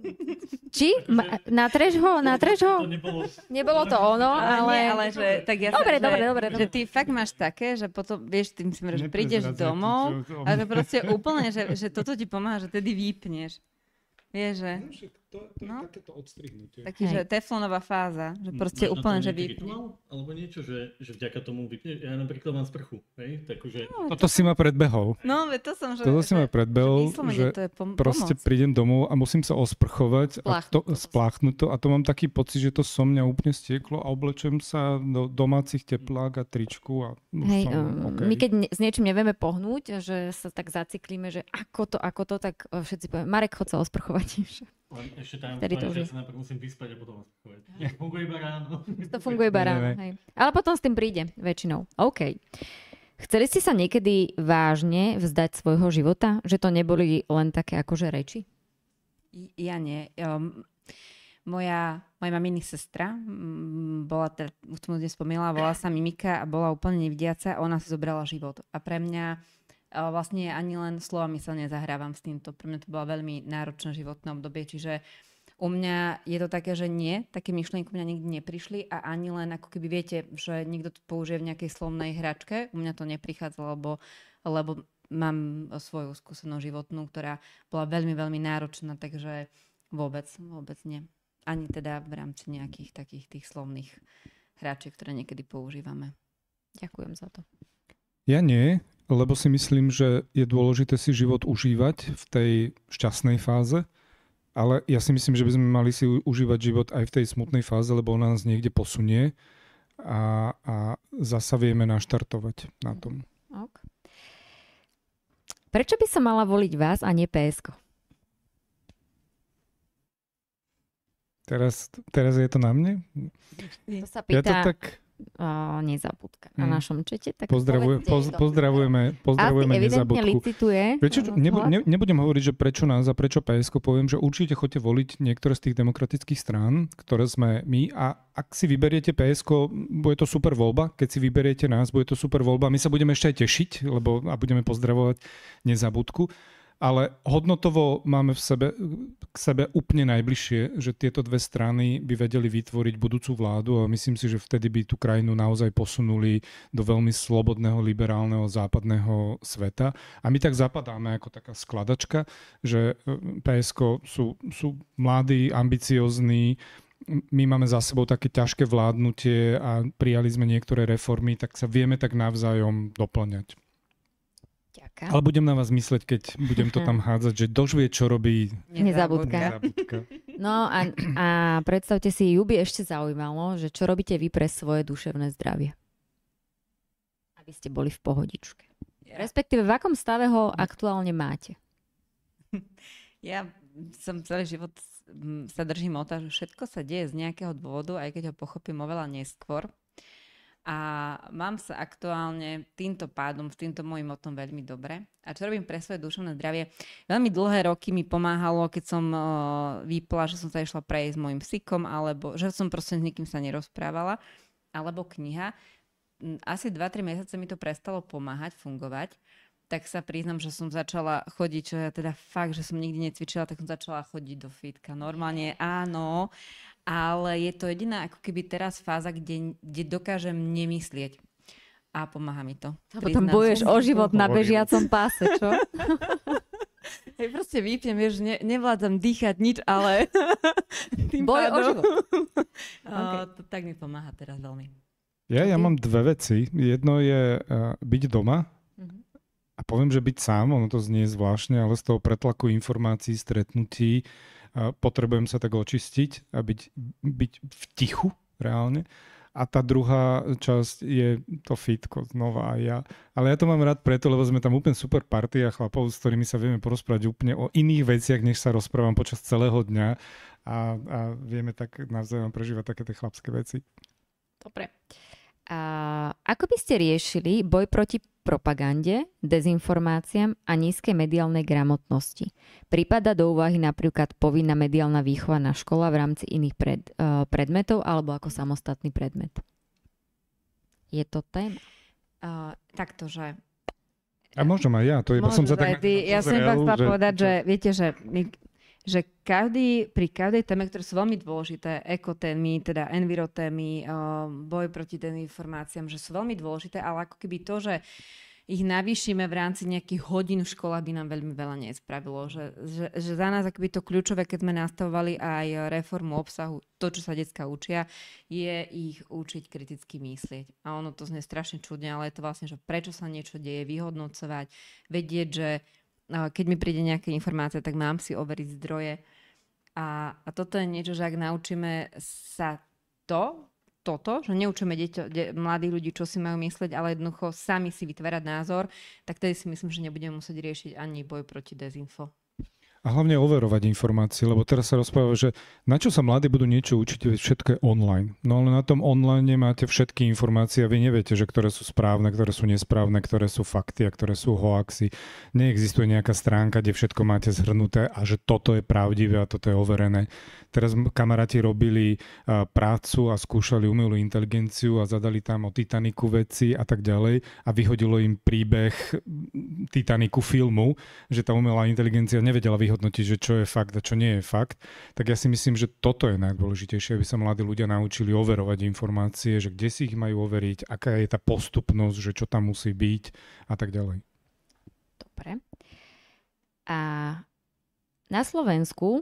S2: Či? Ma, natreš ho? Natreš ho?
S1: To nebolo...
S2: Nebolo to ono, ale...
S4: Ale, nie, ale že, tak ja
S2: dobre,
S4: sa,
S2: dobre,
S4: že,
S2: dobre,
S4: že
S2: dobre.
S4: ty fakt máš také, že potom, vieš, tým si že prídeš domov a že proste úplne, že, že toto ti pomáha, že tedy vypneš. Vieš, že...
S3: To, to
S4: no?
S3: je takéto odstrihnutie.
S4: Taký, že teflonová fáza, že proste
S1: Máš
S4: úplne, že
S1: vypneš.
S4: vypneš.
S1: Alebo niečo, že, že vďaka tomu vypneš. Ja napríklad mám sprchu, hej? Takže...
S4: No,
S3: Toto si ma predbehol.
S4: no to som, že...
S3: Toto si ma predbehol,
S4: že,
S3: že,
S4: to je pom-
S3: proste
S4: pomoc.
S3: prídem domov a musím sa osprchovať a to,
S2: Spláchnuť to.
S3: spláchnuť to a to mám taký pocit, že to so mňa úplne stieklo a oblečem sa do domácich teplák a tričku a už
S2: Hej,
S3: som
S2: um,
S3: okay.
S2: my keď ne, s niečím nevieme pohnúť, že sa tak zaciklíme, že ako to, ako to, tak uh, všetci povieme, Marek, chod sa osprchovať.
S1: Len ešte tam,
S2: Vtedy to
S1: že
S2: už je.
S1: sa najprv musím vyspať a potom osprchovať. Funguje iba ráno.
S2: To funguje iba ráno, hej. Ale potom s tým príde, väčšinou. OK. Chceli ste sa niekedy vážne vzdať svojho života? Že to neboli len také akože reči?
S4: Ja nie. Um, moja, moja maminy sestra, m, bola, teda, už som dnes spomínala, volala sa Mimika a bola úplne nevidiaca a ona si zobrala život. A pre mňa uh, vlastne ani len slovami sa nezahrávam s týmto. Pre mňa to bola veľmi náročné životné obdobie, čiže u mňa je to také, že nie, také myšlienky u mňa nikdy neprišli a ani len ako keby viete, že niekto to použije v nejakej slovnej hračke, u mňa to neprichádza, lebo, lebo mám svoju skúsenosť životnú, ktorá bola veľmi, veľmi náročná, takže vôbec, vôbec nie. Ani teda v rámci nejakých takých tých slovných hráčiek, ktoré niekedy používame.
S2: Ďakujem za to.
S3: Ja nie, lebo si myslím, že je dôležité si život užívať v tej šťastnej fáze. ale ja si myslím, že by sme mali si užívať život aj v tej smutnej fáze, lebo ona nás niekde posunie a, a zasa vieme naštartovať na tom.
S2: Ok. Prečo by sa mala voliť vás a nie pé es ká?
S3: Teraz, teraz je to na mne?
S2: To sa
S3: Ja to
S2: pýta
S3: tak...
S2: uh, Nezabudka na
S3: Mm.
S2: našom čete. Tak
S3: Pozdravuje,
S2: povedzte
S3: poz,
S2: jej to.
S3: pozdravujeme, pozdravujeme
S2: Asi evidentne
S3: Nezabudku.
S2: licituje.
S3: Viete čo, nebu,
S2: rozhlas.
S3: ne, nebudem hovoriť, že prečo nás a prečo pé es ká, poviem, že určite choďte voliť niektoré z tých demokratických strán, ktoré sme my, a ak si vyberiete pé es ká, bude to super voľba. Keď si vyberiete nás, bude to super voľba. My sa budeme ešte aj tešiť, lebo a budeme pozdravovať Nezabudku. Ale hodnotovo máme v sebe, k sebe úplne najbližšie, že tieto dve strany by vedeli vytvoriť budúcu vládu a myslím si, že vtedy by tú krajinu naozaj posunuli do veľmi slobodného, liberálneho, západného sveta. A my tak zapadáme ako taká skladačka, že pé es ká sú, sú mladí, ambiciozní, my máme za sebou také ťažké vládnutie a prijali sme niektoré reformy, tak sa vieme tak navzájom doplňať.
S2: Ďakujem.
S3: Ale budem na vás mysleť, keď budem to tam hádzať, že dož vie, čo robí
S2: Nezabudka.
S3: Nezabudka.
S2: No a, a predstavte si, ju by ešte zaujímalo, že čo robíte vy pre svoje duševné zdravie. Aby ste boli v pohodičke. Respektíve, v akom stave ho aktuálne máte?
S4: Ja som celý život mm, sa držím o to, že všetko sa deje z nejakého dôvodu, aj keď ho pochopím oveľa neskôr. A mám sa aktuálne týmto pádom, s týmto môjim motom veľmi dobre. A čo robím pre svoje duševné zdravie? Veľmi dlhé roky mi pomáhalo, keď som uh, vypla, že som sa išla prejsť s mojim psíkom, alebo že som proste s nikým sa nerozprávala, alebo kniha. Asi dva tri mesiace mi to prestalo pomáhať, fungovať. Tak sa priznam, že som začala chodiť, čo ja teda fakt, že som nikdy necvičila, tak som začala chodiť do fitka. Normálne áno, ale je to jediná ako keby teraz fáza, kde, kde dokážem nemyslieť. A pomáha mi to.
S2: A potom bojuješ o život na bežiacom páse, čo?
S4: Hej, proste vypnem, vieš, ne, nevládzam dýchať nič, ale tým
S2: Boj
S4: pádom...
S2: o život.
S4: Okay. To tak mi pomáha teraz veľmi.
S3: Ja, ja mám dve veci. Jedno je uh, byť doma. A poviem, že byť sám, ono to znie zvláštne, ale z toho pretlaku informácií, stretnutí uh, potrebujem sa tak očistiť a byť, byť v tichu reálne. A tá druhá časť je to fitko znova aj ja. Ale ja to mám rád preto, lebo sme tam úplne super partia chlapov, s ktorými sa vieme porozprávať úplne o iných veciach, než sa rozprávam počas celého dňa. A, a vieme tak navzájom prežívať také tie chlapské veci.
S2: Dobre. A ako by ste riešili boj proti propagande, dezinformáciám a nízkej mediálnej gramotnosti? Prípada do úvahy napríklad povinná mediálna výchova na škola v rámci iných pred, uh, predmetov alebo ako samostatný predmet? Je to téma?
S4: Uh, takto, že...
S3: A možno aj ja, to iba som sa tak...
S4: Ty, ja som iba chcela že... povedať, že viete, že my že každý, pri každej téme, ktoré sú veľmi dôležité, ekotémy, teda envirotémy, boj proti dezinformáciám, že sú veľmi dôležité, ale ako keby to, že ich navýšime v rámci nejakých hodín v školách, by nám veľmi veľa nespravilo. Že, že, že za nás akoby to kľúčové, keď sme nastavovali aj reformu obsahu, to, čo sa decká učia, je ich učiť kriticky myslieť. A ono to znie strašne čudne, ale je to vlastne, že prečo sa niečo deje, vyhodnocovať, vedieť, že keď mi príde nejaká informácia, tak mám si overiť zdroje. A, a toto je niečo, že ak naučíme sa to, toto, že neučíme deťo, de, mladých ľudí, čo si majú myslieť, ale jednoducho sami si vytvárať názor, tak tedy si myslím, že nebudeme musieť riešiť ani boj proti dezinfo.
S3: A hlavne overovať informácie, lebo teraz sa rozpráva, že na čo sa mladí budú niečo učiť, veď všetko je online. No ale na tom online máte všetky informácie a vy neviete, že ktoré sú správne, ktoré sú nesprávne, ktoré sú fakty a ktoré sú hoaxy. Neexistuje nejaká stránka, kde všetko máte zhrnuté a že toto je pravdivé a toto je overené. Teraz kamaráti robili uh, prácu a skúšali umelú inteligenciu a zadali tam o Titaniku veci a tak ďalej a vyhodilo im príbeh Titaniku filmu, že tá umelá inteligencia nevedela vyhodnotiť, že čo je fakt a čo nie je fakt. Tak ja si myslím, že toto je najdôležitejšie, aby sa mladí ľudia naučili overovať informácie, že kde si ich majú overiť, aká je tá postupnosť, že čo tam musí byť a tak ďalej.
S2: Dobre. A na Slovensku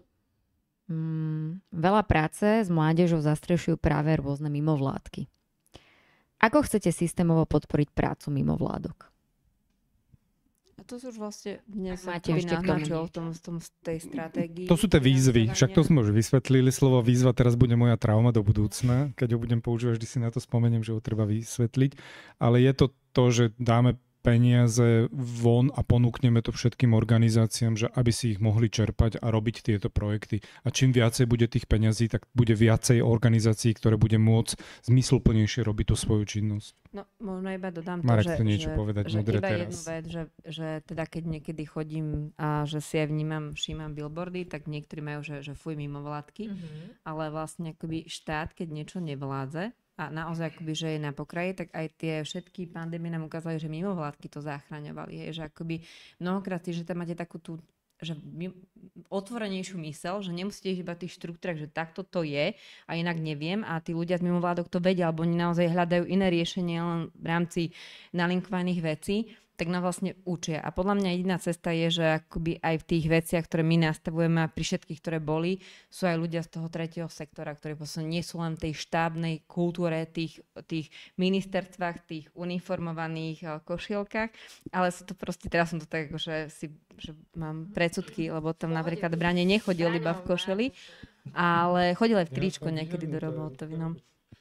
S2: mm, veľa práce s mládežou zastrešujú práve rôzne mimovládky. Ako chcete systémovo podporiť prácu mimovládok?
S4: to už vlastne dnes
S2: máte ešte k tomu
S4: naznačil v tom, v tom, z tej stratégii.
S3: To sú tie výzvy, však to sme už vysvetlili. Slovo výzva teraz bude moja trauma do budúcna. Keď ho budem používať, vždy si na to spomeniem, že ho treba vysvetliť. Ale je to to, že dáme peniaze von a ponúkneme to všetkým organizáciám, že aby si ich mohli čerpať a robiť tieto projekty. A čím viacej bude tých peňazí, tak bude viacej organizácií, ktoré bude môcť zmysluplnejšie robiť tú svoju činnosť.
S4: No, možno iba dodám
S3: Marek,
S4: to, že,
S3: niečo
S4: že,
S3: povedať
S4: že
S3: modré
S4: iba
S3: teraz.
S4: jednu vec, že, že teda keď niekedy chodím a že si aj vnímam, všímam billboardy, tak niektorí majú, že, že fuj mimovládky, mm-hmm. ale vlastne akoby štát, keď niečo nevládze, a naozaj akoby, že je na pokraji, tak aj tie všetky pandémie nám ukázali, že mimovládky to zachraňovali. Je, že akoby mnohokrát, že tam máte takú tú že otvorenejšiu myseľ, že nemusíte iba v tých štruktúrach, že takto to je a inak neviem a tí ľudia z mimovládok to vedia, alebo oni naozaj hľadajú iné riešenie len v rámci nalinkovaných vecí, tak nám vlastne učia. A podľa mňa jediná cesta je, že akoby aj v tých veciach, ktoré my nastavujeme a pri všetkých, ktoré boli, sú aj ľudia z toho tretieho sektora, ktorí vlastne nie sú len v tej štábnej kultúre, tých, tých ministerstvách, tých uniformovaných košielkách, ale sú to proste, teraz som to tak akože si, že mám predsudky, lebo tam napríklad Brane nechodil iba v košeli, ale chodil aj v tričko niekedy do roboty. No.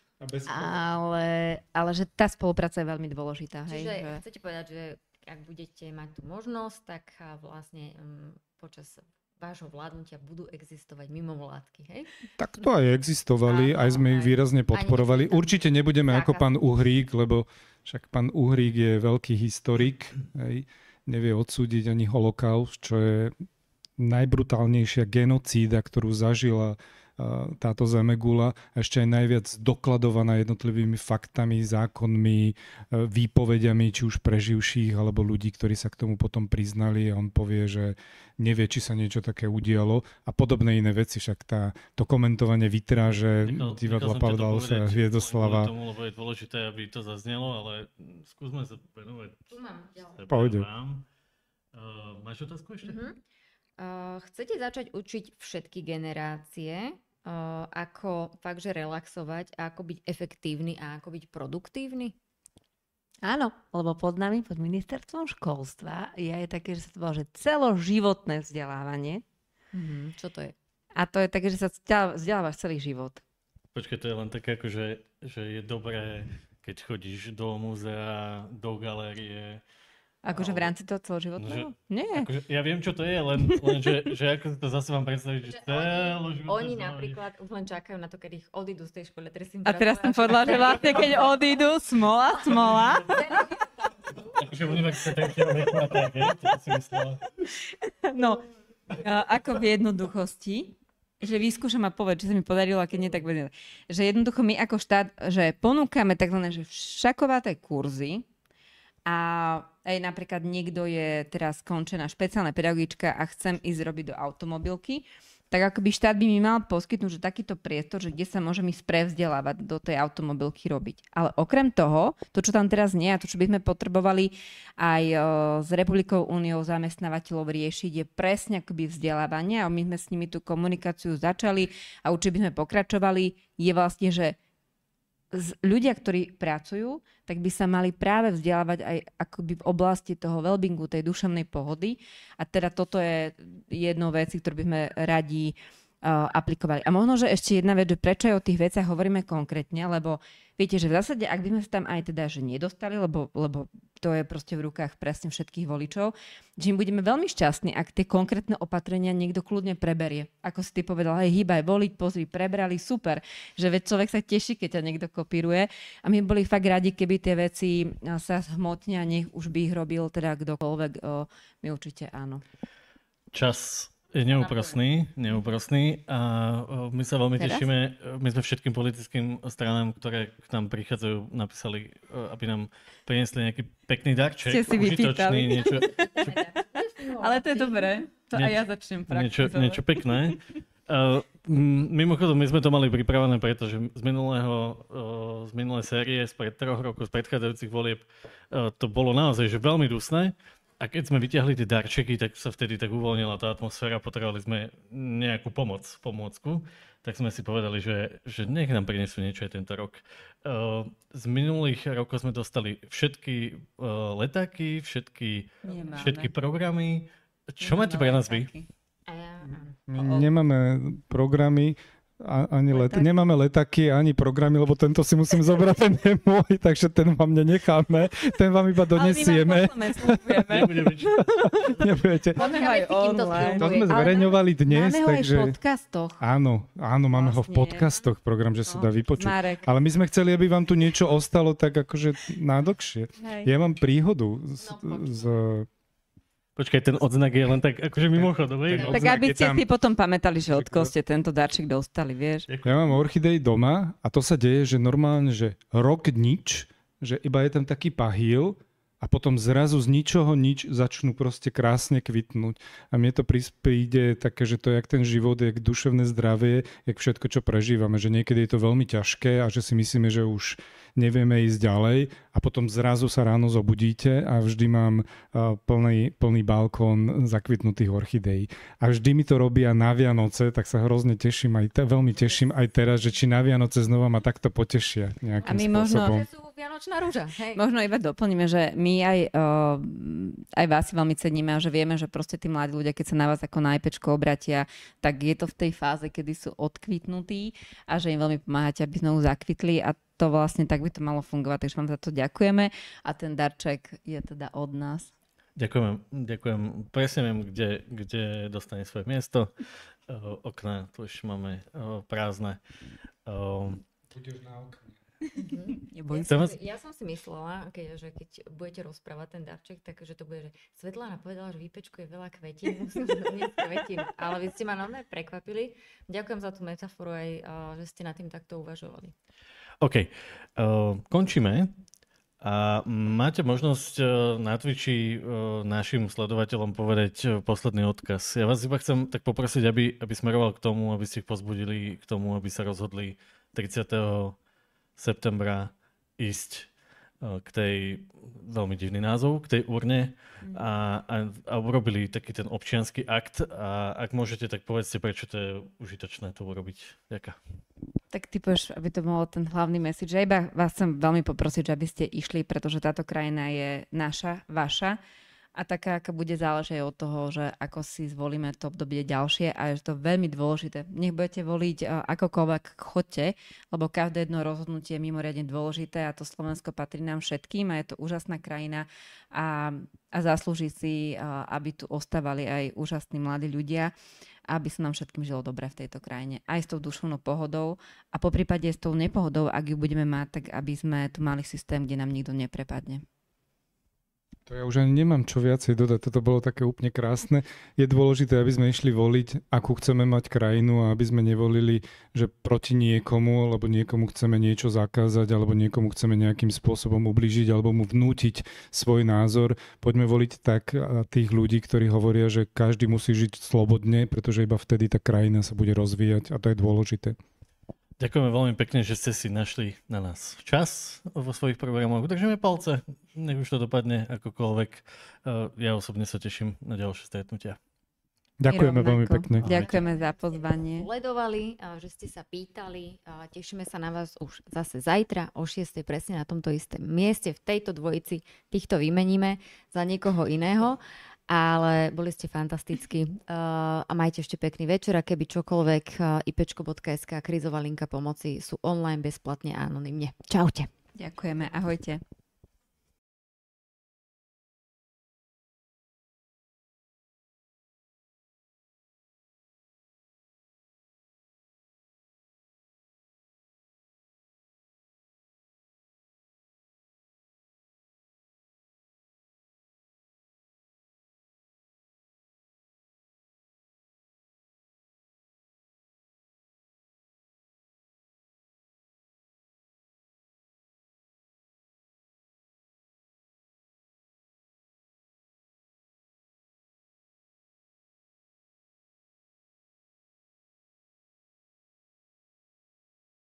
S4: Ale, ale že tá spolupráca je veľmi dôležitá. Hej,
S2: Čiže
S4: že...
S2: chcete povedať, že ak budete mať tú možnosť, tak vlastne um, počas vášho vládnutia budú existovať mimovládky, hej?
S3: Tak to aj existovali, Áno, aj sme ich výrazne podporovali. Určite nebudeme zákaz. Ako pán Uhrík, lebo však pán Uhrík je veľký historik, hej? Nevie odsúdiť ani holokaust, čo je najbrutálnejšia genocída, ktorú zažila táto zemegula, ešte aj najviac dokladovaná jednotlivými faktami, zákonmi, výpovediami, či už preživších, alebo ľudí, ktorí sa k tomu potom priznali a on povie, že nevie, či sa niečo také udialo a podobné iné veci, však tá, to komentovanie vitráže divadla Pavla Ausa Hviedoslava.
S1: Tomu, lebo je dôležité, aby to zaznelo, ale skúsme sa venovať. Tu mám ďalej.
S3: Pôjde.
S1: Uh, máš otázku ešte?
S2: Uh-huh. Uh, chcete začať učiť všetky generácie, Uh, ako fakt, že relaxovať a ako byť efektívny a ako byť produktívny?
S4: Áno, lebo pod nami, pod ministerstvom školstva je aj také, že sa to volá, že celoživotné vzdelávanie.
S2: Mm-hmm. Čo to je?
S4: A to je také, že sa vzdelávaš celý život.
S1: Počkaj, to je len také, ako, že, že je dobré, keď chodíš do múzea, do galérie.
S4: Akože v rámci toho celoživotného?
S1: Že,
S4: Nie.
S1: Akože, ja viem, čo to je, len, len že, že ako si to zase vám predstaviť, že celoživotné.
S2: Oni, oni napríklad už len čakajú na to, keď ich odídu z tej školy.
S4: A teraz som podľa, že vlastne keď odídu, smola, smola.
S1: Akože univerzita tretieho veku a tak, to si myslela.
S4: No, ako v jednoduchosti, že vyskúšam a povedať, či sa mi podarilo, a keď nie, tak vedieť. Že jednoducho my ako štát, že ponúkame takzvané, že všakovaté kurzy, a aj napríklad niekto je teraz skončená špeciálna pedagogička a chcem ísť robiť do automobilky, tak akoby štát by mi mal poskytnúť, že takýto priestor, že kde sa môžem ísť prevzdelávať do tej automobilky robiť. Ale okrem toho, to, čo tam teraz nie a to, čo by sme potrebovali aj o, s Republikou úniou zamestnávateľov riešiť, je presne akoby vzdelávanie a my sme s nimi tú komunikáciu začali a určite by sme pokračovali, je vlastne, že ľudia, ktorí pracujú, tak by sa mali práve vzdelávať aj akoby v oblasti toho wellbeingu, tej duševnej pohody. A teda toto je jednou vecí, ktorú by sme radi uh, aplikovali. A možno, že ešte jedna vec, že prečo aj o tých veciach hovoríme konkrétne, lebo viete, že v zásade, ak by sme sa tam aj teda, že nedostali, lebo, lebo to je proste v rukách presne všetkých voličov, že my budeme veľmi šťastní, ak tie konkrétne opatrenia niekto kľudne preberie. Ako si ty povedal, hej, hýbaj, voliť, pozri, prebrali, super. Že veď človek sa teší, keď ťa niekto kopíruje. A my boli fakt radi, keby tie veci sa zhmotnia, nech už by ich robil teda kdokoľvek. O, my určite áno.
S1: Čas je neúprosný, neúprosný a my sa veľmi Teraz? tešíme. My sme všetkým politickým stranám, ktoré k nám prichádzajú, napísali, aby nám priniesli nejaký pekný darček.
S4: Ste si vypýtali.
S1: Niečo, čo...
S4: Ale to je dobré. To niečo, aj ja začnem praktizovať.
S1: Niečo, niečo pekné. Uh, mimochodom, my sme to mali pripravené, pretože z minulého, uh, z minulej série, z pred troch rokov, z predchádzajúcich volieb, uh, to bolo naozaj že veľmi dusné. A keď sme vyťahli tie darčeky, tak sa vtedy tak uvoľnila tá atmosféra, potrebovali sme nejakú pomoc, pomôcku, tak sme si povedali, že, že nech nám prinesú niečo aj tento rok. Uh, z minulých rokov sme dostali všetky uh, letáky, všetky, všetky programy. Čo máte pre nás vy?
S3: My nemáme programy, A, ani let, nemáme letáky, ani programy, lebo tento si musím zobrať, ten je môj, takže ten vám nenecháme, ten vám iba donesieme. Nebudete.
S4: Máme ho aj online.
S3: To sme zverejňovali dnes,
S4: máme ho
S3: takže...
S4: aj v podcastoch.
S3: Áno, áno, máme
S4: vlastne,
S3: ho v podcastoch, program, že sa
S4: no,
S3: dá vypočuť.
S4: Marek.
S3: Ale my sme chceli, aby vám tu niečo ostalo tak akože nádlhšie. Ja mám príhodu z...
S2: No,
S3: z
S1: Počkaj, ten odznak je len tak akože mimochodom.
S4: Tak aby ste tam... si potom pamätali, že od koho ste tento darček dostali, vieš.
S3: Ja mám orchidej doma a to sa deje, že normálne, že rok nič, že iba je tam taký pahýl a potom zrazu z ničoho nič začnú proste krásne kvitnúť. A mne to príde také, že to je jak ten život, jak duševné zdravie, jak všetko, čo prežívame, že niekedy je to veľmi ťažké a že si myslíme, že už nevieme ísť ďalej a potom zrazu sa ráno zobudíte a vždy mám uh, plný, plný balkón zakvitnutých orchidejí. A vždy mi to robia na Vianoce, tak sa hrozne teším, aj te, veľmi teším aj teraz, že či na Vianoce znova ma takto potešia nejakým
S4: a my
S3: spôsobom.
S4: Možno...
S2: Vianočná rúža. Hej.
S4: Možno iba doplníme, že my aj, uh, aj vás si veľmi ceníme a že vieme, že proste tí mladí ľudia, keď sa na vás ako na IPčko obratia, tak je to v tej fáze, kedy sú odkvitnutí a že im veľmi pomáhate, aby znovu zakvitli a to vlastne tak by to malo fungovať, takže vám za to ďakujeme a ten darček je teda od nás.
S1: Ďakujem, ďakujem. Presne viem, kde, kde dostane svoje miesto. Uh, okná tu už máme uh, prázdne. Uh,
S3: Budeš na okne.
S2: Mm-hmm. Ja, som si, ja som si myslela, keď, že keď budete rozprávať ten darček, tak že to bude, že Svetlana povedala, že výpečku je veľa kvetín, musím doniesť kvetín, ale vy ste ma normálne prekvapili. Ďakujem za tú metaforu aj, že ste nad tým takto uvažovali.
S1: OK, uh, končíme a máte možnosť uh, na Twitchi uh, našim sledovateľom povedať uh, posledný odkaz. Ja vás iba chcem tak poprosiť, aby, aby smeroval k tomu, aby ste ich pozbudili k tomu, aby sa rozhodli tridsiateho septembra ísť k tej, veľmi divný názov, k tej urne a, a, a urobili taký ten občiansky akt a ak môžete, tak povedzte, prečo to je užitočné to urobiť. Ďakujem.
S4: Tak ty povieš, aby to bol ten hlavný message. Ja iba vás chcem veľmi poprosiť, že aby ste išli, pretože táto krajina je naša, vaša. A taká, aká bude záležiť od toho, že ako si zvolíme to obdobie ďalšie a je to veľmi dôležité. Nech budete voliť akokoľvek chodte, lebo každé jedno rozhodnutie je mimoriadne dôležité a to Slovensko patrí nám všetkým a je to úžasná krajina a, a zaslúži si, aby tu ostávali aj úžasní mladí ľudia, aby sa nám všetkým žilo dobre v tejto krajine. Aj s tou duševnou pohodou a poprípade s tou nepohodou, ak ju budeme mať, tak aby sme tu mali systém, kde nám nikto neprepadne.
S3: To ja už ani nemám čo viacej dodať. Toto bolo také úplne krásne. Je dôležité, aby sme išli voliť, akú chceme mať krajinu a aby sme nevolili, že proti niekomu, alebo niekomu chceme niečo zakázať, alebo niekomu chceme nejakým spôsobom ublížiť, alebo mu vnútiť svoj názor. Poďme voliť tak tých ľudí, ktorí hovoria, že každý musí žiť slobodne, pretože iba vtedy tá krajina sa bude rozvíjať a to je dôležité.
S1: Ďakujeme veľmi pekne, že ste si našli na nás čas vo svojich programoch. Držíme palce, nech už to dopadne akokoľvek. Ja osobne sa teším na ďalšie stretnutia.
S3: Ďakujeme veľmi pekne.
S4: Ďakujeme za pozvanie.
S2: Sledovali, že ste sa pýtali. Tešíme sa na vás už zase zajtra o šiestej presne na tomto istom mieste. V tejto dvojici týchto vymeníme za niekoho iného. Ale boli ste fantastickí uh, a majte ešte pekný večer a keby čokoľvek uh, ipečko bodka es ká krízová linka pomoci sú online bezplatne a anonymne. Čaute.
S4: Ďakujeme, ahojte.